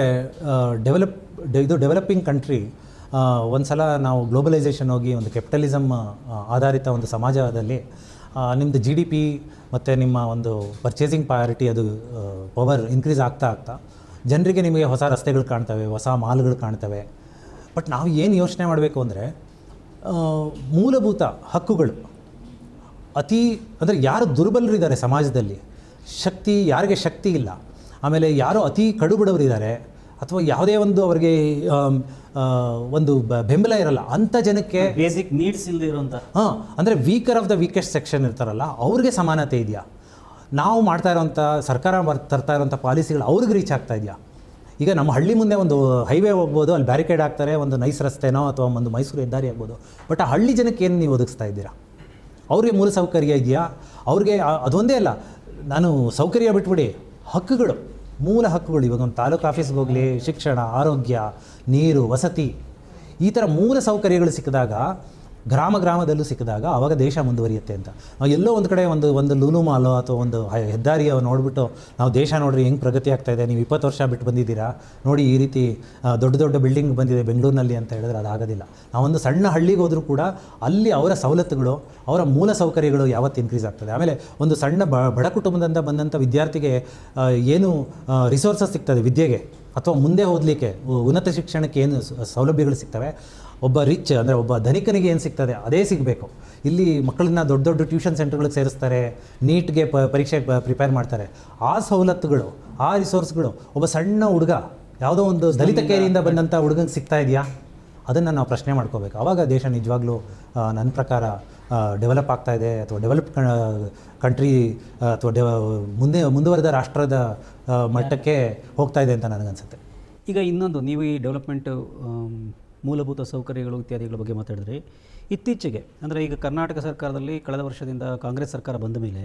ಡೆವಲಪಿಂಗ್ ಕಂಟ್ರಿ ಒಂದು ಸಲ ನಾವು ಗ್ಲೋಬಲೈಸೇಷನ್ ಹೋಗಿ ಒಂದು ಕ್ಯಾಪಿಟಲಿಸಮ್ ಆಧಾರಿತ ಒಂದು ಸಮಾಜದಲ್ಲಿ ನಿಮ್ಮದು GDP ಮತ್ತು ನಿಮ್ಮ ಒಂದು ಪರ್ಚೇಸಿಂಗ್ ಪಾರಿಟಿ ಅದು ಪವರ್ ಇನ್ಕ್ರೀಸ್ ಆಗ್ತಾ ಜನರಿಗೆ ನಿಮಗೆ ಹೊಸ ರಸ್ತೆಗಳು ಕಾಣ್ತವೆ, ಹೊಸ ಮಾಲ್ಗಳು ಕಾಣ್ತವೆ. ಬಟ್ ನಾವು ಏನು ಯೋಚನೆ ಮಾಡಬೇಕು ಅಂದರೆ, ಮೂಲಭೂತ ಹಕ್ಕುಗಳು ಅಂದರೆ ಯಾರು ದುರ್ಬಲರಿದ್ದಾರೆ ಸಮಾಜದಲ್ಲಿ, ಯಾರಿಗೆ ಶಕ್ತಿ ಇಲ್ಲ, ಆಮೇಲೆ ಯಾರು ಅತಿ ಕಡುಬಡವರಿದ್ದಾರೆ ಅಥವಾ ಯಾವುದೇ ಒಂದು ಅವರಿಗೆ ಒಂದು ಬೆಂಬಲ ಇರಲ್ಲ ಅಂಥ ಜನಕ್ಕೆ, ಬೇಸಿಕ್ ನೀಡ್ಸ್ ಇಲ್ಲದೆ ಇರುವಂಥ, ಅಂದರೆ weaker of the weakest section ಇರ್ತಾರಲ್ಲ, ಅವ್ರಿಗೆ ಸಮಾನತೆ ಇದೆಯಾ? ನಾವು ಮಾಡ್ತಾ ಇರೋಂಥ ಸರ್ಕಾರ ತರ್ತಾ ಇರೋಂಥ ಪಾಲಿಸಿಗಳು ಅವ್ರಿಗೆ ರೀಚ್ ಆಗ್ತಾ ಇದೆಯಾ? ಈಗ ನಮ್ಮ ಹಳ್ಳಿ ಮುಂದೆ ಒಂದು ಹೈವೇ ಹೋಗ್ಬೋದು, ಅಲ್ಲಿ ಬ್ಯಾರಿಕೇಡ್ ಹಾಕ್ತಾರೆ, ಒಂದು ನೈಸ್ ರಸ್ತೆನೋ ಅಥವಾ ಒಂದು ಮೈಸೂರು ಹೆದ್ದಾರಿ ಆಗ್ಬೋದು. ಬಟ್ ಆ ಹಳ್ಳಿ ಜನಕ್ಕೆ ಏನು ನೀವು ಒದಗಿಸ್ತಾ ಇದ್ದೀರಾ? ಅವ್ರಿಗೆ ಮೂಲ ಸೌಕರ್ಯ ಇದೆಯಾ? ಅವ್ರಿಗೆ ಅದೊಂದೇ ಅಲ್ಲ, ನಾನು ಸೌಕರ್ಯ ಬಿಟ್ಬಿಡಿ, ಹಕ್ಕುಗಳು, ಮೂಲ ಹಕ್ಕುಗಳು. ಇವಾಗ ಒಂದು ತಾಲೂಕು ಆಫೀಸ್ಗೆ ಹೋಗಲಿ, ಶಿಕ್ಷಣ, ಆರೋಗ್ಯ, ನೀರು, ವಸತಿ, ಈ ಥರ ಮೂಲ ಸೌಕರ್ಯಗಳು ಸಿಕ್ಕಿದಾಗ, ಗ್ರಾಮದಲ್ಲೂ ಸಿಕ್ಕಿದಾಗ ಆವಾಗ ದೇಶ ಮುಂದುವರಿಯುತ್ತೆ ಅಂತ. ಎಲ್ಲೋ ಒಂದು ಕಡೆ ಒಂದು ಲೂಲು ಮಾಲೋ ಅಥವಾ ಒಂದು ಹೆದ್ದಾರಿಯೋ ನೋಡಿಬಿಟ್ಟು ನಾವು ದೇಶ ನೋಡ್ರಿ ಹೆಂಗೆ ಪ್ರಗತಿ ಆಗ್ತಾಯಿದೆ, ನೀವು 20 ವರ್ಷ ಬಿಟ್ಟು ಬಂದಿದ್ದೀರಾ ನೋಡಿ, ಈ ರೀತಿ ದೊಡ್ಡ ಬಿಲ್ಡಿಂಗ್ ಬಂದಿದೆ ಬೆಂಗಳೂರಿನಲ್ಲಿ ಅಂತ ಹೇಳಿದ್ರೆ ಅದಾಗೋದಿಲ್ಲ. ನಾವೊಂದು ಸಣ್ಣ ಹಳ್ಳಿಗೆ ಹೋದರೂ ಕೂಡ ಅಲ್ಲಿ ಅವರ ಸವಲತ್ತುಗಳು, ಅವರ ಮೂಲ ಸೌಕರ್ಯಗಳು ಯಾವತ್ತು ಇನ್ಕ್ರೀಸ್ ಆಗ್ತದೆ. ಆಮೇಲೆ ಒಂದು ಸಣ್ಣ ಬಡ ಕುಟುಂಬದಿಂದ ಬಂದಂಥ ವಿದ್ಯಾರ್ಥಿಗೆ ಏನು ರಿಸೋರ್ಸಸ್ ಸಿಗ್ತದೆ ವಿದ್ಯೆಗೆ ಅಥವಾ ಮುಂದೆ ಓದಲಿಕ್ಕೆ, ಉನ್ನತ ಶಿಕ್ಷಣಕ್ಕೆ ಏನು ಸೌಲಭ್ಯಗಳು ಸಿಗ್ತವೆ, ಒಬ್ಬ ರಿಚ್ ಅಂದರೆ ಒಬ್ಬ ಧನಿಕನಿಗೆ ಏನು ಸಿಗ್ತದೆ ಅದೇ ಸಿಗಬೇಕು. ಇಲ್ಲಿ ಮಕ್ಕಳನ್ನ ದೊಡ್ಡ ಟ್ಯೂಷನ್ ಸೆಂಟರ್ಗಳಿಗೆ ಸೇರಿಸ್ತಾರೆ, ನೀಟ್ಗೆ ಪರೀಕ್ಷೆಗೆ ಪ್ರಿಪೇರ್ ಮಾಡ್ತಾರೆ. ಆ ಸವಲತ್ತುಗಳು, ಆ ರಿಸೋರ್ಸ್ಗಳು ಒಬ್ಬ ಸಣ್ಣ ಹುಡುಗ ಯಾವುದೋ ಒಂದು ದಲಿತ ಕೇರಿಯಿಂದ ಬಂದಂಥ ಹುಡುಗಂಗೆ ಸಿಗ್ತಾ ಇದೆಯಾ, ಅದನ್ನು ನಾವು ಪ್ರಶ್ನೆ ಮಾಡ್ಕೋಬೇಕು. ಆವಾಗ ದೇಶ ನಿಜವಾಗ್ಲೂ ನನ್ನ ಪ್ರಕಾರ ಡೆವಲಪ್ ಆಗ್ತಾ ಇದೆ, ಅಥವಾ ಡೆವಲಪ್ ಕಂಟ್ರಿ ಅಥವಾ ಮುಂದುವರೆದ ರಾಷ್ಟ್ರದ ಮಟ್ಟಕ್ಕೆ ಹೋಗ್ತಾ ಇದೆ ಅಂತ ನನಗನ್ಸುತ್ತೆ. ಈಗ ಇನ್ನೊಂದು, ನೀವು ಈ ಡೆವಲಪ್ಮೆಂಟ್ ಮೂಲಭೂತ ಸೌಕರ್ಯಗಳು ಇತ್ಯಾದಿಗಳ ಬಗ್ಗೆ ಮಾತಾಡಿದ್ರಿ. ಇತ್ತೀಚೆಗೆ ಅಂದರೆ ಈಗ ಕರ್ನಾಟಕ ಸರ್ಕಾರದಲ್ಲಿ ಕಳೆದ ವರ್ಷದಿಂದ ಕಾಂಗ್ರೆಸ್ ಸರ್ಕಾರ ಬಂದ ಮೇಲೆ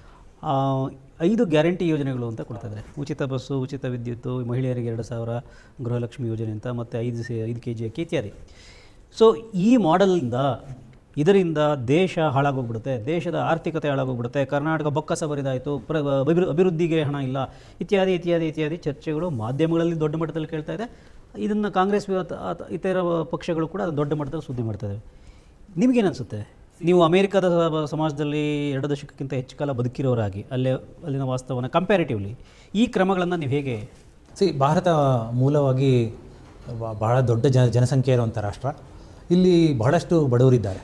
5 ಗ್ಯಾರಂಟಿ ಯೋಜನೆಗಳು ಅಂತ ಕೊಡ್ತಾಯಿದ್ದಾರೆ. ಉಚಿತ ಬಸ್ಸು, ಉಚಿತ ವಿದ್ಯುತ್ತು, ಮಹಿಳೆಯರಿಗೆ 2,000, ಗೃಹಲಕ್ಷ್ಮಿ ಯೋಜನೆ ಅಂತ, ಮತ್ತು 5 kg ಅಕ್ಕಿ ಇತ್ಯಾದಿ. ಸೊ ಈ ಮಾಡೆಲಿಂದ ಇದರಿಂದ ದೇಶ ಹಾಳಾಗೋಗ್ಬಿಡುತ್ತೆ, ದೇಶದ ಆರ್ಥಿಕತೆ ಹಾಳಾಗೋಗ್ಬಿಡುತ್ತೆ, ಕರ್ನಾಟಕ ಬೊಕ್ಕಸ ಬರಿದಾಯಿತು, ಅಭಿವೃದ್ಧಿಗೆ ಹಣ ಇಲ್ಲ, ಇತ್ಯಾದಿ ಇತ್ಯಾದಿ ಇತ್ಯಾದಿ ಚರ್ಚೆಗಳು ಮಾಧ್ಯಮಗಳಲ್ಲಿ ದೊಡ್ಡ ಮಟ್ಟದಲ್ಲಿ ಕೇಳ್ತಾ ಇದೆ. ಇದನ್ನು ಕಾಂಗ್ರೆಸ್ ಇತರ ಪಕ್ಷಗಳು ಕೂಡ ದೊಡ್ಡ ಮಟ್ಟದಲ್ಲಿ ಸುದ್ದಿ ಮಾಡ್ತಾಯಿವೆ. ನಿಮಗೇನಿಸುತ್ತೆ? ನೀವು ಅಮೇರಿಕಾದ ಸಮಾಜದಲ್ಲಿ 2 ದಶಕಕ್ಕಿಂತ ಹೆಚ್ಚು ಕಾಲ ಬದುಕಿರೋರಾಗಿ ಅಲ್ಲಿನ ವಾಸ್ತವನ ಕಂಪ್ಯಾರಿಟಿವ್ಲಿ ಈ ಕ್ರಮಗಳನ್ನು ನೀವು ಹೇಗೆ? ಭಾರತ ಮೂಲವಾಗಿ ಬಹಳ ದೊಡ್ಡ ಜನಸಂಖ್ಯೆ ಇರುವಂಥ ರಾಷ್ಟ್ರ. ಇಲ್ಲಿ ಬಹಳಷ್ಟು ಬಡವರಿದ್ದಾರೆ.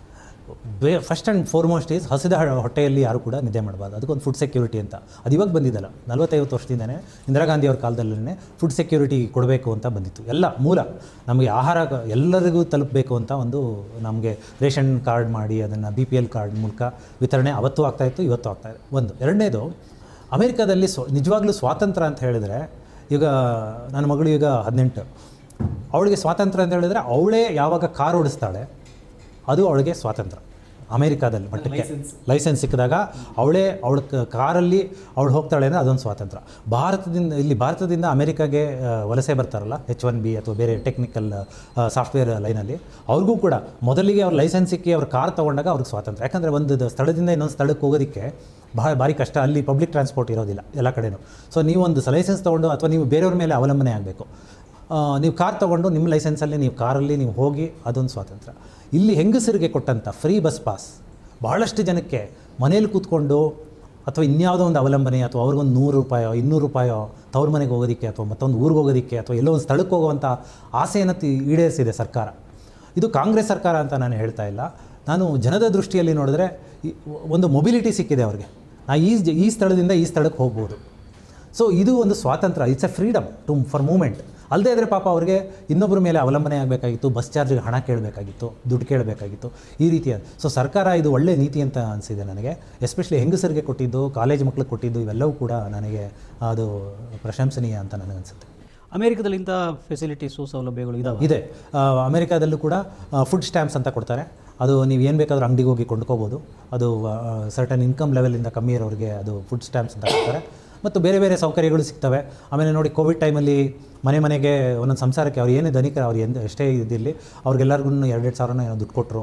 ಫಸ್ಟ್ ಆ್ಯಂಡ್ ಫಾರ್ಮೋಸ್ಟ್ ಈಸ್ ಹಸಿದ ಹೊಟ್ಟೆಯಲ್ಲಿ ಯಾರು ಕೂಡ ನಿದ್ದೆ ಮಾಡಬಾರ್ದು. ಅದಕ್ಕೊಂದು ಫುಡ್ ಸೆಕ್ಯೂರಿಟಿ ಅಂತ ಅದು ಇವಾಗ ಬಂದಿದ್ದಲ್ಲ, 40-50 ವರ್ಷದಿಂದನೇ ಇಂದಿರಾ ಗಾಂಧಿ ಅವ್ರ ಕಾಲದಲ್ಲೇ ಫುಡ್ ಸೆಕ್ಯೂರಿಟಿ ಕೊಡಬೇಕು ಅಂತ ಬಂದಿತ್ತು. ಎಲ್ಲ ಮೂಲ ನಮಗೆ ಆಹಾರ ಎಲ್ಲರಿಗೂ ತಲುಪಬೇಕು ಅಂತ ಒಂದು ನಮಗೆ ರೇಷನ್ ಕಾರ್ಡ್ ಮಾಡಿ ಅದನ್ನು BPL ಕಾರ್ಡ್ ಮೂಲಕ ವಿತರಣೆ ಅವತ್ತು ಆಗ್ತಾಯಿತ್ತು, ಇವತ್ತು ಆಗ್ತಾಯಿದೆ. ಒಂದು. ಎರಡನೇದು, ಅಮೇರಿಕಾದಲ್ಲಿ ನಿಜವಾಗ್ಲೂ ಸ್ವಾತಂತ್ರ್ಯ ಅಂತ ಹೇಳಿದರೆ, ಈಗ ನನ್ನ ಮಗಳು ಈಗ 18, ಅವಳಿಗೆ ಸ್ವಾತಂತ್ರ್ಯ ಅಂತ ಹೇಳಿದರೆ ಅವಳೇ ಯಾವಾಗ ಕಾರ್ ಓಡಿಸ್ತಾಳೆ ಅದು ಅವಳಿಗೆ ಸ್ವಾತಂತ್ರ್ಯ. ಅಮೇರಿಕಾದಲ್ಲಿ ಮಟ್ಟಕ್ಕೆ ಲೈಸೆನ್ಸ್ ಸಿಕ್ಕಿದಾಗ ಅವಳ ಕಾರಲ್ಲಿ ಅವಳು ಹೋಗ್ತಾಳೆ ಅಂದರೆ ಅದೊಂದು ಸ್ವಾತಂತ್ರ್ಯ. ಭಾರತದಿಂದ ಅಮೇರಿಕಾಗೆ ವಲಸೆ ಬರ್ತಾರಲ್ಲ, H1B ಅಥವಾ ಬೇರೆ ಟೆಕ್ನಿಕಲ್ ಸಾಫ್ಟ್ವೇರ್ ಲೈನಲ್ಲಿ, ಅವ್ರಿಗೂ ಕೂಡ ಮೊದಲಿಗೆ ಅವ್ರ ಲೈಸೆನ್ಸ್ ಸಿಕ್ಕಿ ಅವ್ರ ಕಾರ್ ತೊಗೊಂಡಾಗ ಅವ್ರಿಗೆ ಸ್ವಾತಂತ್ರ್ಯ. ಯಾಕಂದರೆ ಒಂದು ಸ್ಥಳದಿಂದ ಇನ್ನೊಂದು ಸ್ಥಳಕ್ಕೆ ಹೋಗೋದಕ್ಕೆ ಭಾರಿ ಕಷ್ಟ, ಅಲ್ಲಿ ಪಬ್ಲಿಕ್ ಟ್ರಾನ್ಸ್ಪೋರ್ಟ್ ಇರೋದಿಲ್ಲ ಎಲ್ಲ ಕಡೆಯೂ. ಸೊ ನೀವೊಂದು ಲೈಸೆನ್ಸ್ ತೊಗೊಂಡು ಅಥವಾ ನೀವು ಬೇರೆಯವ್ರ ಮೇಲೆ ಅವಲಂಬನೆ ಆಗಬೇಕು. ನೀವು ಕಾರ್ ತೊಗೊಂಡು ನಿಮ್ಮ ಲೈಸೆನ್ಸಲ್ಲಿ ನೀವು ಕಾರಲ್ಲಿ ನೀವು ಹೋಗಿ, ಅದೊಂದು ಸ್ವಾತಂತ್ರ್ಯ. ಇಲ್ಲಿ ಹೆಂಗಸರಿಗೆ ಕೊಟ್ಟಂಥ ಫ್ರೀ ಬಸ್ ಪಾಸ್ ಭಾಳಷ್ಟು ಜನಕ್ಕೆ ಮನೇಲಿ ಕೂತ್ಕೊಂಡು ಅಥವಾ ಇನ್ಯಾವುದೋ ಒಂದು ಅವಲಂಬನೆ ಅಥವಾ ಅವ್ರಿಗೊಂದು $100-200 ತವ್ರ ಮನೆಗೆ ಹೋಗೋದಕ್ಕೆ ಅಥವಾ ಮತ್ತೊಂದು ಊರಿಗೆ ಹೋಗೋದಕ್ಕೆ ಅಥವಾ ಎಲ್ಲೋ ಒಂದು ಸ್ಥಳಕ್ಕೆ ಹೋಗುವಂಥ ಆಸೆಯನ್ನು ಈಡೇರಿಸಿದೆ ಸರ್ಕಾರ. ಇದು ಕಾಂಗ್ರೆಸ್ ಸರ್ಕಾರ ಅಂತ ನಾನು ಹೇಳ್ತಾ ಇಲ್ಲ. ನಾನು ಜನದ ದೃಷ್ಟಿಯಲ್ಲಿ ನೋಡಿದ್ರೆ ಒಂದು ಮೊಬಿಲಿಟಿ ಸಿಕ್ಕಿದೆ ಅವ್ರಿಗೆ. ಈ ಸ್ಥಳದಿಂದ ಈ ಸ್ಥಳಕ್ಕೆ ಹೋಗ್ಬೋದು. ಸೊ ಇದು ಒಂದು ಸ್ವಾತಂತ್ರ್ಯ, it's a freedom for movement. ಅಲ್ಲದೇ ಇದ್ದರೆ ಪಾಪ ಅವ್ರಿಗೆ ಇನ್ನೊಬ್ಬರ ಮೇಲೆ ಅವಲಂಬನೆ ಆಗಬೇಕಾಗಿತ್ತು, ಬಸ್ ಚಾರ್ಜ್ಗೆ ಹಣ ಕೇಳಬೇಕಾಗಿತ್ತು, ದುಡ್ಡು ಕೇಳಬೇಕಾಗಿತ್ತು, ಈ ರೀತಿಯ. ಸೊ ಸರ್ಕಾರ ಇದು ಒಳ್ಳೆ ನೀತಿ ಅಂತ ಅನಿಸಿದೆ ನನಗೆ. ಎಸ್ಪೆಷಲಿ ಹೆಂಗಸರಿಗೆ ಕೊಟ್ಟಿದ್ದು, ಕಾಲೇಜ್ ಮಕ್ಳಿಗೆ ಕೊಟ್ಟಿದ್ದು, ಇವೆಲ್ಲವೂ ಕೂಡ ನನಗೆ ಅದು ಪ್ರಶಂಸನೀಯ ಅಂತ ನನಗನ್ಸುತ್ತೆ. ಅಮೇರಿಕಾದಲ್ಲಿ ಇಂಥ ಫೆಸಿಲಿಟೀಸು ಸೌಲಭ್ಯಗಳು ಇದೆ. ಅಮೇರಿಕಾದಲ್ಲೂ ಕೂಡ ಫುಡ್ ಸ್ಟ್ಯಾಂಪ್ಸ್ ಅಂತ ಕೊಡ್ತಾರೆ. ಅದು ನೀವು ಏನು ಬೇಕಾದರೂ ಅಂಗಡಿಗೆ ಹೋಗಿ ಕೊಂಡ್ಕೋಬೋದು. ಅದು ಸರ್ಟನ್ ಇನ್ಕಮ್ ಲೆವೆಲಿಂದ ಕಮ್ಮಿ ಇರೋರಿಗೆ ಅದು ಫುಡ್ ಸ್ಟ್ಯಾಂಪ್ಸ್ ಅಂತ ಕೊಡ್ತಾರೆ. ಮತ್ತು ಬೇರೆ ಬೇರೆ ಸೌಕರ್ಯಗಳು ಸಿಗ್ತವೆ. ಆಮೇಲೆ ನೋಡಿ, ಕೋವಿಡ್ ಟೈಮಲ್ಲಿ ಮನೆಗೆ ಒಂದೊಂದು ಸಂಸಾರಕ್ಕೆ ಅವ್ರು ಏನೇ ಧನಿಕರು ಅವ್ರು ಎಷ್ಟೇ ಇದಿರಲಿ ಅವ್ರಿಗೆಲ್ಲರಿಗೂ $2,000 ದುಡ್ಡು ಕೊಟ್ಟರು,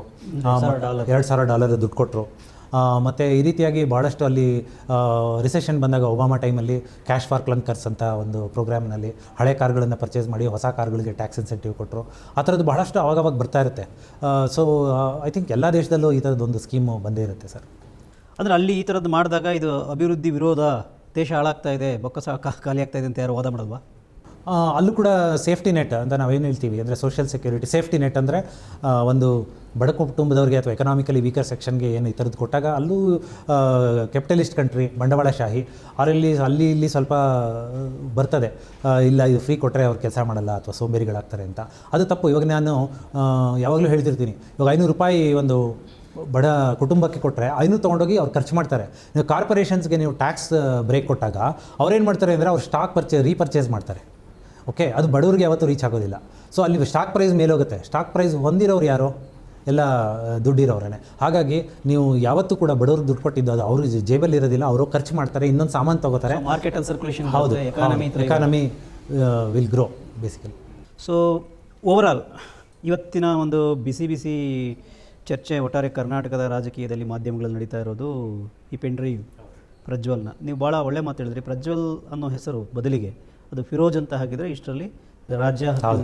$2,000 ದುಡ್ಡು ಕೊಟ್ಟರು. ಮತ್ತು ಈ ರೀತಿಯಾಗಿ ಭಾಳಷ್ಟು ಅಲ್ಲಿ ರಿಸೆಷನ್ ಬಂದಾಗ ಒಬಾಮಾ ಟೈಮಲ್ಲಿ ಕ್ಯಾಶ್ ಫಾರ್ ಕ್ಲಂಕರ್ಸ್ ಅಂತ ಒಂದು ಪ್ರೋಗ್ರಾಮ್ನಲ್ಲಿ ಹಳೆ ಕಾರ್ಗಳನ್ನು ಪರ್ಚೇಸ್ ಮಾಡಿ ಹೊಸ ಕಾರ್ಗಳಿಗೆ ಟ್ಯಾಕ್ಸ್ ಇನ್ಸೆಂಟಿವ್ ಕೊಟ್ಟರು. ಆ ಥರದ್ದು ಬಹಳಷ್ಟು ಆವಾಗವಾಗ ಬರ್ತಾ ಇರುತ್ತೆ. ಸೊ ಐ ಥಿಂಕ್ ಎಲ್ಲ ದೇಶದಲ್ಲೂ ಈ ಥರದ್ದೊಂದು ಸ್ಕೀಮು ಬಂದೇ ಇರುತ್ತೆ ಸರ್. ಅಂದರೆ ಅಲ್ಲಿ ಈ ಥರದ್ದು ಮಾಡಿದಾಗ ಇದು ಅಭಿವೃದ್ಧಿ ವಿರೋಧ, ದೇಶ ಹಾಳಾಗ್ತಾ ಇದೆ, ಬೊಕ್ಕಸ ಖಾಲಿ ಆಗ್ತಾ ಇದೆ ಅಂತ ಯಾರು ವಾದ ಮಾಡಲ್ವಾ? ಅಲ್ಲೂ ಕೂಡ ಸೇಫ್ಟಿ ನೆಟ್ ಅಂತ ನಾವೇನು ಹೇಳ್ತೀವಿ ಅಂದರೆ ಸೋಷಿಯಲ್ ಸೆಕ್ಯೂರಿಟಿ. ಸೇಫ್ಟಿ ನೆಟ್ ಅಂದರೆ ಒಂದು ಬಡ ಕುಟುಂಬದವ್ರಿಗೆ ಅಥವಾ ಎಕನಾಮಿಕಲಿ ವೀಕರ್ ಸೆಕ್ಷನ್ಗೆ ಏನು ಈ ಥರದ್ದು ಕೊಟ್ಟಾಗ ಅಲ್ಲೂ ಕ್ಯಾಪಿಟಲಿಸ್ಟ್ ಕಂಟ್ರಿ, ಬಂಡವಾಳಶಾಹಿ, ಅಲ್ಲಿ ಇಲ್ಲಿ ಸ್ವಲ್ಪ ಬರ್ತದೆ, ಇಲ್ಲ ಇದು ಫ್ರೀ ಕೊಟ್ಟರೆ ಅವ್ರು ಕೆಲಸ ಮಾಡಲ್ಲ ಅಥವಾ ಸೋಂಬೇರಿಗಳಾಗ್ತಾರೆ ಅಂತ. ಅದು ತಪ್ಪು. ಇವಾಗ ನಾನು ಯಾವಾಗಲೂ ಹೇಳ್ತಿರ್ತೀನಿ, ಇವಾಗ $500 ಒಂದು ಬಡ ಕುಟುಂಬಕ್ಕೆ ಕೊಟ್ಟರೆ 500 ತೊಗೊಂಡೋಗಿ ಅವ್ರು ಖರ್ಚು ಮಾಡ್ತಾರೆ. ನೀವು ಕಾರ್ಪೊರೇಷನ್ಸ್ಗೆ ನೀವು ಟ್ಯಾಕ್ಸ್ ಬ್ರೇಕ್ ಕೊಟ್ಟಾಗ ಅವ್ರೇನು ಮಾಡ್ತಾರೆ ಅಂದರೆ ಅವ್ರು ಸ್ಟಾಕ್ ರೀಪರ್ಚೇಸ್ ಮಾಡ್ತಾರೆ. ಓಕೆ, ಅದು ಬಡವರಿಗೆ ಯಾವತ್ತೂ ರೀಚ್ ಆಗೋದಿಲ್ಲ. ಸೊ ಅಲ್ಲಿ ಸ್ಟಾಕ್ ಪ್ರೈಸ್ ಮೇಲೋಗುತ್ತೆ. ಸ್ಟಾಕ್ ಪ್ರೈಸ್ ಹೊಂದಿರೋರು ಯಾರೋ, ಎಲ್ಲ ದುಡ್ಡಿರೋರೇ. ಹಾಗಾಗಿ ನೀವು ಯಾವತ್ತೂ ಕೂಡ ಬಡವ್ರಿಗೆ ದುಡ್ಡು ಕೊಟ್ಟಿದ್ದು ಅದು ಅವ್ರ ಜೇಬಲ್ಲಿ ಇರೋದಿಲ್ಲ, ಅವರು ಖರ್ಚು ಮಾಡ್ತಾರೆ, ಇನ್ನೊಂದು ಸಾಮಾನು ತೊಗೋತಾರೆ. ಮಾರ್ಕೆಟಲ್ಲಿ ಸರ್ಕ್ಯುಲೇಷನ್, ಹೌದು, economy will grow basically. So overall ಇವತ್ತಿನ ಒಂದು ಬಿಸಿ ಚರ್ಚೆ ಒಟ್ಟಾರೆ ಕರ್ನಾಟಕದ ರಾಜಕೀಯದಲ್ಲಿ ಮಾಧ್ಯಮಗಳಲ್ಲಿ ನಡೀತಾ ಇರೋದು ಈ ಪೆನ್ಡ್ರೈವ್ ಪ್ರಜ್ವಲ್ನ. ನೀವು ಭಾಳ ಒಳ್ಳೆ ಮಾತು ಹೇಳಿದ್ರಿ. ಪ್ರಜ್ವಲ್ ಅನ್ನೋ ಹೆಸರು ಬದಲಿಗೆ ಅದು ಫಿರೋಜ್ ಅಂತ ಹಾಕಿದರೆ ಇಷ್ಟರಲ್ಲಿ ರಾಜ್ಯ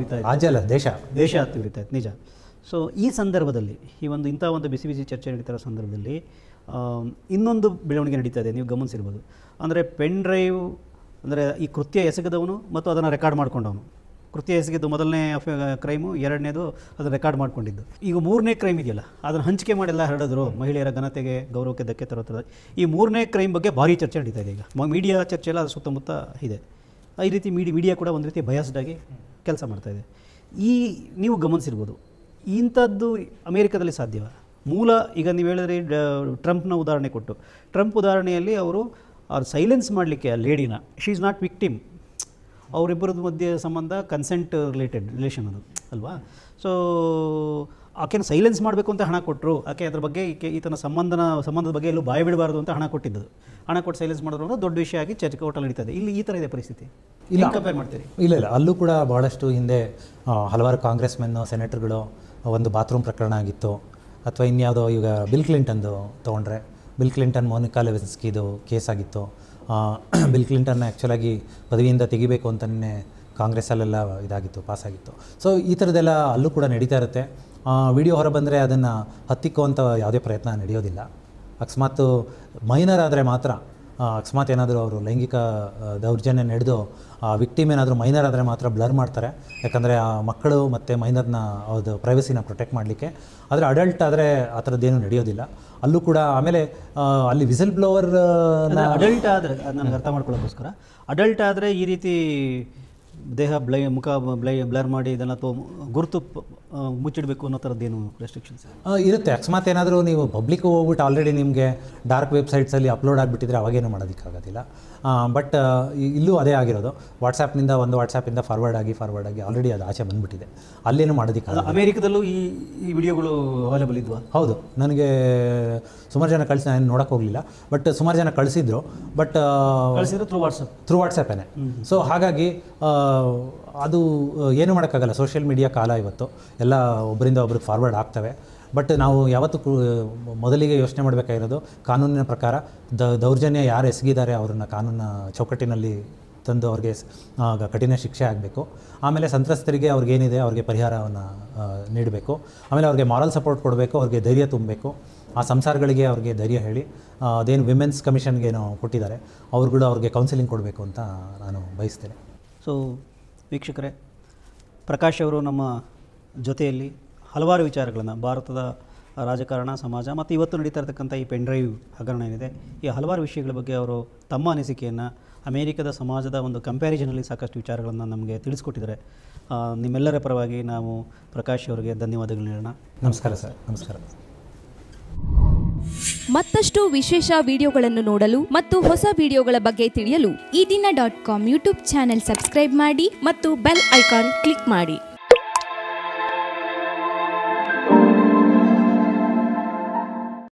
ದೇಶ ಹತ್ತಿ ಉರಿತಾ ಇತ್ತು, ನಿಜ. ಸೊ ಈ ಸಂದರ್ಭದಲ್ಲಿ ಇಂಥ ಒಂದು ಬಿಸಿ ಚರ್ಚೆ ನಡೀತಾ ಇರೋ ಸಂದರ್ಭದಲ್ಲಿ ಇನ್ನೊಂದು ಬೆಳವಣಿಗೆ ನಡೀತಾ ಇದೆ, ನೀವು ಗಮನಿಸಿರ್ಬೋದು. ಅಂದರೆ ಪೆನ್ ಡ್ರೈವ್ ಅಂದರೆ ಈ ಕೃತ್ಯ ಎಸಗಿದವನು ಮತ್ತು ಅದನ್ನು ರೆಕಾರ್ಡ್ ಮಾಡ್ಕೊಂಡವನು. ಕೃತ್ಯ ಎಸಗಿದ್ದು ಮೊದಲನೇ ಕ್ರೈಮು, ಎರಡನೇದು ಅದನ್ನು ರೆಕಾರ್ಡ್ ಮಾಡ್ಕೊಂಡಿದ್ದು. ಈಗ ಮೂರನೇ ಕ್ರೈಮ್ ಇದೆಯಲ್ಲ, ಅದನ್ನು ಹಂಚಿಕೆ ಮಾಡೆಲ್ಲ ಹರಡಿದ್ರು, ಮಹಿಳೆಯರ ಘನತೆಗೆ ಗೌರವಕ್ಕೆ ಧಕ್ಕೆ ತರೋ ಥರ. ಈ ಮೂರನೇ ಕ್ರೈಮ್ ಬಗ್ಗೆ ಭಾರಿ ಚರ್ಚೆ ನಡೀತಾ ಇದೆ ಈಗ, ಮೀಡಿಯಾ ಚರ್ಚೆ ಎಲ್ಲ ಅದು ಸುತ್ತಮುತ್ತ ಇದೆ. ಈ ರೀತಿ ಮೀಡಿಯಾ ಕೂಡ ಒಂದು ರೀತಿ ಬಯಾಸ್ಡ್ ಆಗಿ ಕೆಲಸ ಮಾಡ್ತಾಯಿದೆ. ನೀವು ಗಮನಿಸಿರ್ಬೋದು, ಇಂಥದ್ದು ಅಮೇರಿಕಾದಲ್ಲಿ ಸಾಧ್ಯವ? ಮೂಲ ಈಗ ನೀವು ಹೇಳಿದ್ರೆ ಟ್ರಂಪ್ನ ಉದಾಹರಣೆ ಕೊಟ್ಟು, ಟ್ರಂಪ್ ಉದಾಹರಣೆಯಲ್ಲಿ ಅವರು ಸೈಲೆನ್ಸ್ ಮಾಡಲಿಕ್ಕೆ ಆ ಲೇಡಿನ, ಶಿ ಈಸ್ ನಾಟ್ ವಿಕ್ಟಿಮ್, ಅವರಿಬ್ಬರದ ಮಧ್ಯೆ ಸಂಬಂಧ ಕನ್ಸೆಂಟ್ ರಿಲೇಷನ್ ಅದು ಅಲ್ವಾ. ಸೊ ಆಕೆನ ಸೈಲೆನ್ಸ್ ಮಾಡಬೇಕು ಅಂತ ಹಣ ಕೊಟ್ಟರು, ಆಕೆ ಅದ್ರ ಬಗ್ಗೆ ಈತನ ಸಂಬಂಧದ ಬಗ್ಗೆ ಎಲ್ಲೂ ಬಾಯಿ ಬಿಡಬಾರ್ದು ಅಂತ ಹಣ ಕೊಟ್ಟಿದ್ದು. ಹಣ ಕೊಟ್ಟು ಸೈಲೆನ್ಸ್ ಮಾಡೋದು ದೊಡ್ಡ ವಿಷಯ ಆಗಿ ಚರ್ಚೆ ಕೋರ್ಟಲ್ಲಿ ನಡೀತದೆ. ಇಲ್ಲಿ ಈ ಥರ ಇದೆ ಪರಿಸ್ಥಿತಿ, ಇಲ್ಲ ಕಂಪೇರ್ ಮಾಡ್ತೀರಿ? ಇಲ್ಲ, ಅಲ್ಲೂ ಕೂಡ ಭಾಳಷ್ಟು ಹಿಂದೆ ಹಲವಾರು ಕಾಂಗ್ರೆಸ್ ಮೆನ್ನು, ಸೆನೆಟರ್ಗಳು ಒಂದು ಬಾತ್ರೂಮ್ ಪ್ರಕರಣ ಆಗಿತ್ತು. ಅಥವಾ ಇನ್ಯಾವುದೋ ಈಗ ಬಿಲ್ ಕ್ಲಿಂಟನ್ದು ತೊಗೊಂಡ್ರೆ, ಬಿಲ್ ಕ್ಲಿಂಟನ್ ಮೋನಿಕಾ ಲೆವಿನ್ಸ್ಕಿದು ಕೇಸ್ ಆಗಿತ್ತು. ಬಿಲ್ ಕ್ಲಿಂಟನ್ನ ಆ್ಯಕ್ಚುಲಾಗಿ ಪದವಿಯಿಂದ ತೆಗಿಬೇಕು ಅಂತಲೇ ಕಾಂಗ್ರೆಸ್ಸಲ್ಲೆಲ್ಲ ಇದಾಗಿತ್ತು, ಪಾಸಾಗಿತ್ತು. ಸೊ ಈ ಥರದ್ದೆಲ್ಲ ಅಲ್ಲೂ ಕೂಡ ನಡೀತಾ ಇರುತ್ತೆ. ವಿಡಿಯೋ ಹೊರಬಂದರೆ ಅದನ್ನು ಹತ್ತಿಕ್ಕುವಂಥ ಯಾವುದೇ ಪ್ರಯತ್ನ ನಡೆಯೋದಿಲ್ಲ. ಅಕಸ್ಮಾತ್ ಮೈನರ್ ಆದರೆ ಮಾತ್ರ, ಅಕಸ್ಮಾತ್ ಏನಾದರೂ ಅವರು ಲೈಂಗಿಕ ದೌರ್ಜನ್ಯ ನಡೆದು ವಿಕ್ಟಿಮ್ ಏನಾದರೂ ಮೈನರ್ ಆದರೆ ಮಾತ್ರ ಬ್ಲರ್ ಮಾಡ್ತಾರೆ. ಯಾಕಂದರೆ ಆ ಮಕ್ಕಳು ಮತ್ತು ಮೈನರ್ನ ಅವ್ರದ್ದು ಪ್ರೈವಸಿನ ಪ್ರೊಟೆಕ್ಟ್ ಮಾಡಲಿಕ್ಕೆ. ಆದರೆ ಅಡಲ್ಟ್ ಆದರೆ ಆ ಥರದ್ದೇನು ನಡೆಯೋದಿಲ್ಲ ಅಲ್ಲೂ ಕೂಡ. ಆಮೇಲೆ ಅಲ್ಲಿ ವಿಸಿಲ್ ಬ್ಲೋವರ್ ಅಡಲ್ಟ್ ಆದರೆ, ನನಗೆ ಅರ್ಥ ಮಾಡ್ಕೊಳ್ಳೋಕ್ಕೋಸ್ಕರ, ಅಡಲ್ಟ್ ಆದರೆ ಈ ರೀತಿ ದೇಹ ಮುಖ ಬ್ಲರ್ ಮಾಡಿ ಇದನ್ನು ಗುರುತು ಮುಚ್ಚಿಡಬೇಕು ಅನ್ನೋ ಥರದ್ದೇನು ರೆಸ್ಟ್ರಿಕ್ಷನ್ಸ್ ಇರುತ್ತೆ? ಅಕಸ್ಮಾತ್ ಏನಾದರೂ ನೀವು ಪಬ್ಲಿಕ್ ಹೋಗ್ಬಿಟ್ಟು ಆಲ್ರೆಡಿ ನಿಮಗೆ ಡಾರ್ಕ್ ವೆಬ್ಸೈಟ್ಸಲ್ಲಿ ಅಪ್ಲೋಡ್ ಆಗಿಬಿಟ್ಟಿದ್ರೆ ಅವಾಗೇನು ಮಾಡೋದಕ್ಕಾಗೋದಿಲ್ಲ. ಬಟ್ ಇಲ್ಲೂ ಅದೇ ಆಗಿರೋದು. ವಾಟ್ಸಾಪ್ನಿಂದ ಒಂದು ವಾಟ್ಸಾಪಿಂದ ಫಾರ್ವರ್ಡ್ ಆಗಿ ಆಲ್ರೆಡಿ ಅದು ಆಚೆ ಬಂದುಬಿಟ್ಟಿದೆ. ಅಲ್ಲೇನು ಮಾಡೋದಕ್ಕಾಗಲ್ಲ. ಅಮೇರಿಕಾದಲ್ಲೂ ಈ ವಿಡಿಯೋಗಳು ಅವೈಲೇಬಲ್ ಇದ್ವಾ? ಹೌದು, ನನಗೆ ಸುಮಾರು ಜನ ಕಳಿಸಿ, ನಾನು ನೋಡೋಕ್ಕೆ ಹೋಗಲಿಲ್ಲ, ಬಟ್ ಸುಮಾರು ಜನ ಕಳಿಸಿದ್ರು. ಬಟ್ ಕಳಿಸಿದ್ರು ಥ್ರೂ ವಾಟ್ಸಪ್ಪೇ. ಸೊ ಹಾಗಾಗಿ ಅದು ಏನು ಮಾಡೋಕ್ಕಾಗಲ್ಲ. ಸೋಷಿಯಲ್ ಮೀಡಿಯಾ ಕಾಲ ಇವತ್ತು, ಎಲ್ಲ ಒಬ್ಬರಿಂದ ಒಬ್ರಿಗೆ ಫಾರ್ವರ್ಡ್ ಆಗ್ತವೆ. ಬಟ್ ನಾವು ಯಾವತ್ತೂ ಮೊದಲಿಗೆ ಯೋಚನೆ ಮಾಡಬೇಕಾಗಿರೋದು, ಕಾನೂನಿನ ಪ್ರಕಾರ ದೌರ್ಜನ್ಯ ಯಾರು ಎಸಗಿದ್ದಾರೆ ಅವ್ರನ್ನ ಕಾನೂನಿನ ಚೌಕಟ್ಟಿನಲ್ಲಿ ತಂದು ಅವ್ರಿಗೆ ಕಠಿಣ ಶಿಕ್ಷೆ ಆಗಬೇಕು. ಆಮೇಲೆ ಸಂತ್ರಸ್ತರಿಗೆ ಅವ್ರಿಗೇನಿದೆ ಅವ್ರಿಗೆ ಪರಿಹಾರವನ್ನು ನೀಡಬೇಕು. ಆಮೇಲೆ ಅವ್ರಿಗೆ ಮಾರಲ್ ಸಪೋರ್ಟ್ ಕೊಡಬೇಕು, ಅವ್ರಿಗೆ ಧೈರ್ಯ ತುಂಬಬೇಕು. ಆ ಸಂಸಾರಗಳಿಗೆ ಅವ್ರಿಗೆ ಧೈರ್ಯ ಹೇಳಿ, ಅದೇನು ವಿಮೆನ್ಸ್ ಕಮಿಷನ್ಗೇನೋ ಕೊಟ್ಟಿದ್ದಾರೆ ಅವ್ರುಗಳು ಅವ್ರಿಗೆ ಕೌನ್ಸಿಲಿಂಗ್ ಕೊಡಬೇಕು ಅಂತ ನಾನು ಬಯಸ್ತೇನೆ. ಸೊ ವೀಕ್ಷಕರೇ, ಪ್ರಕಾಶ್ ಅವರು ನಮ್ಮ ಜೊತೆಯಲ್ಲಿ ಹಲವಾರು ವಿಚಾರಗಳನ್ನು, ಭಾರತದ ರಾಜಕಾರಣ, ಸಮಾಜ ಮತ್ತು ಇವತ್ತು ನಡೀತಾ ಇರತಕ್ಕಂಥ ಈ ಪೆನ್ಡ್ರೈವ್ ಹಗರಣ ಏನಿದೆ, ಈ ಹಲವಾರು ವಿಷಯಗಳ ಬಗ್ಗೆ ಅವರು ತಮ್ಮ ಅನಿಸಿಕೆಯನ್ನು ಅಮೇರಿಕದ ಸಮಾಜದ ಒಂದು ಕಂಪ್ಯಾರಿಸನಲ್ಲಿ ಸಾಕಷ್ಟು ವಿಚಾರಗಳನ್ನು ನಮಗೆ ತಿಳಿಸ್ಕೊಟ್ಟಿದ್ದಾರೆ. ನಿಮ್ಮೆಲ್ಲರ ಪರವಾಗಿ ನಾವು ಪ್ರಕಾಶ್ ಅವರಿಗೆ ಧನ್ಯವಾದಗಳು ನೀಡೋಣ. ನಮಸ್ಕಾರ ಸರ್. ನಮಸ್ಕಾರ. ಮತ್ತಷ್ಟು ವಿಶೇಷ ವಿಡಿಯೋಗಳನ್ನು ನೋಡಲು ಮತ್ತು ಹೊಸ ವಿಡಿಯೋಗಳ ಬಗ್ಗೆ ತಿಳಿಯಲು eDina.com ಯೂಟ್ಯೂಬ್ ಚಾನೆಲ್ ಸಬ್ಸ್ಕ್ರೈಬ್ ಮಾಡಿ ಮತ್ತು ಬೆಲ್ ಐಕಾನ್ ಕ್ಲಿಕ್ ಮಾಡಿ.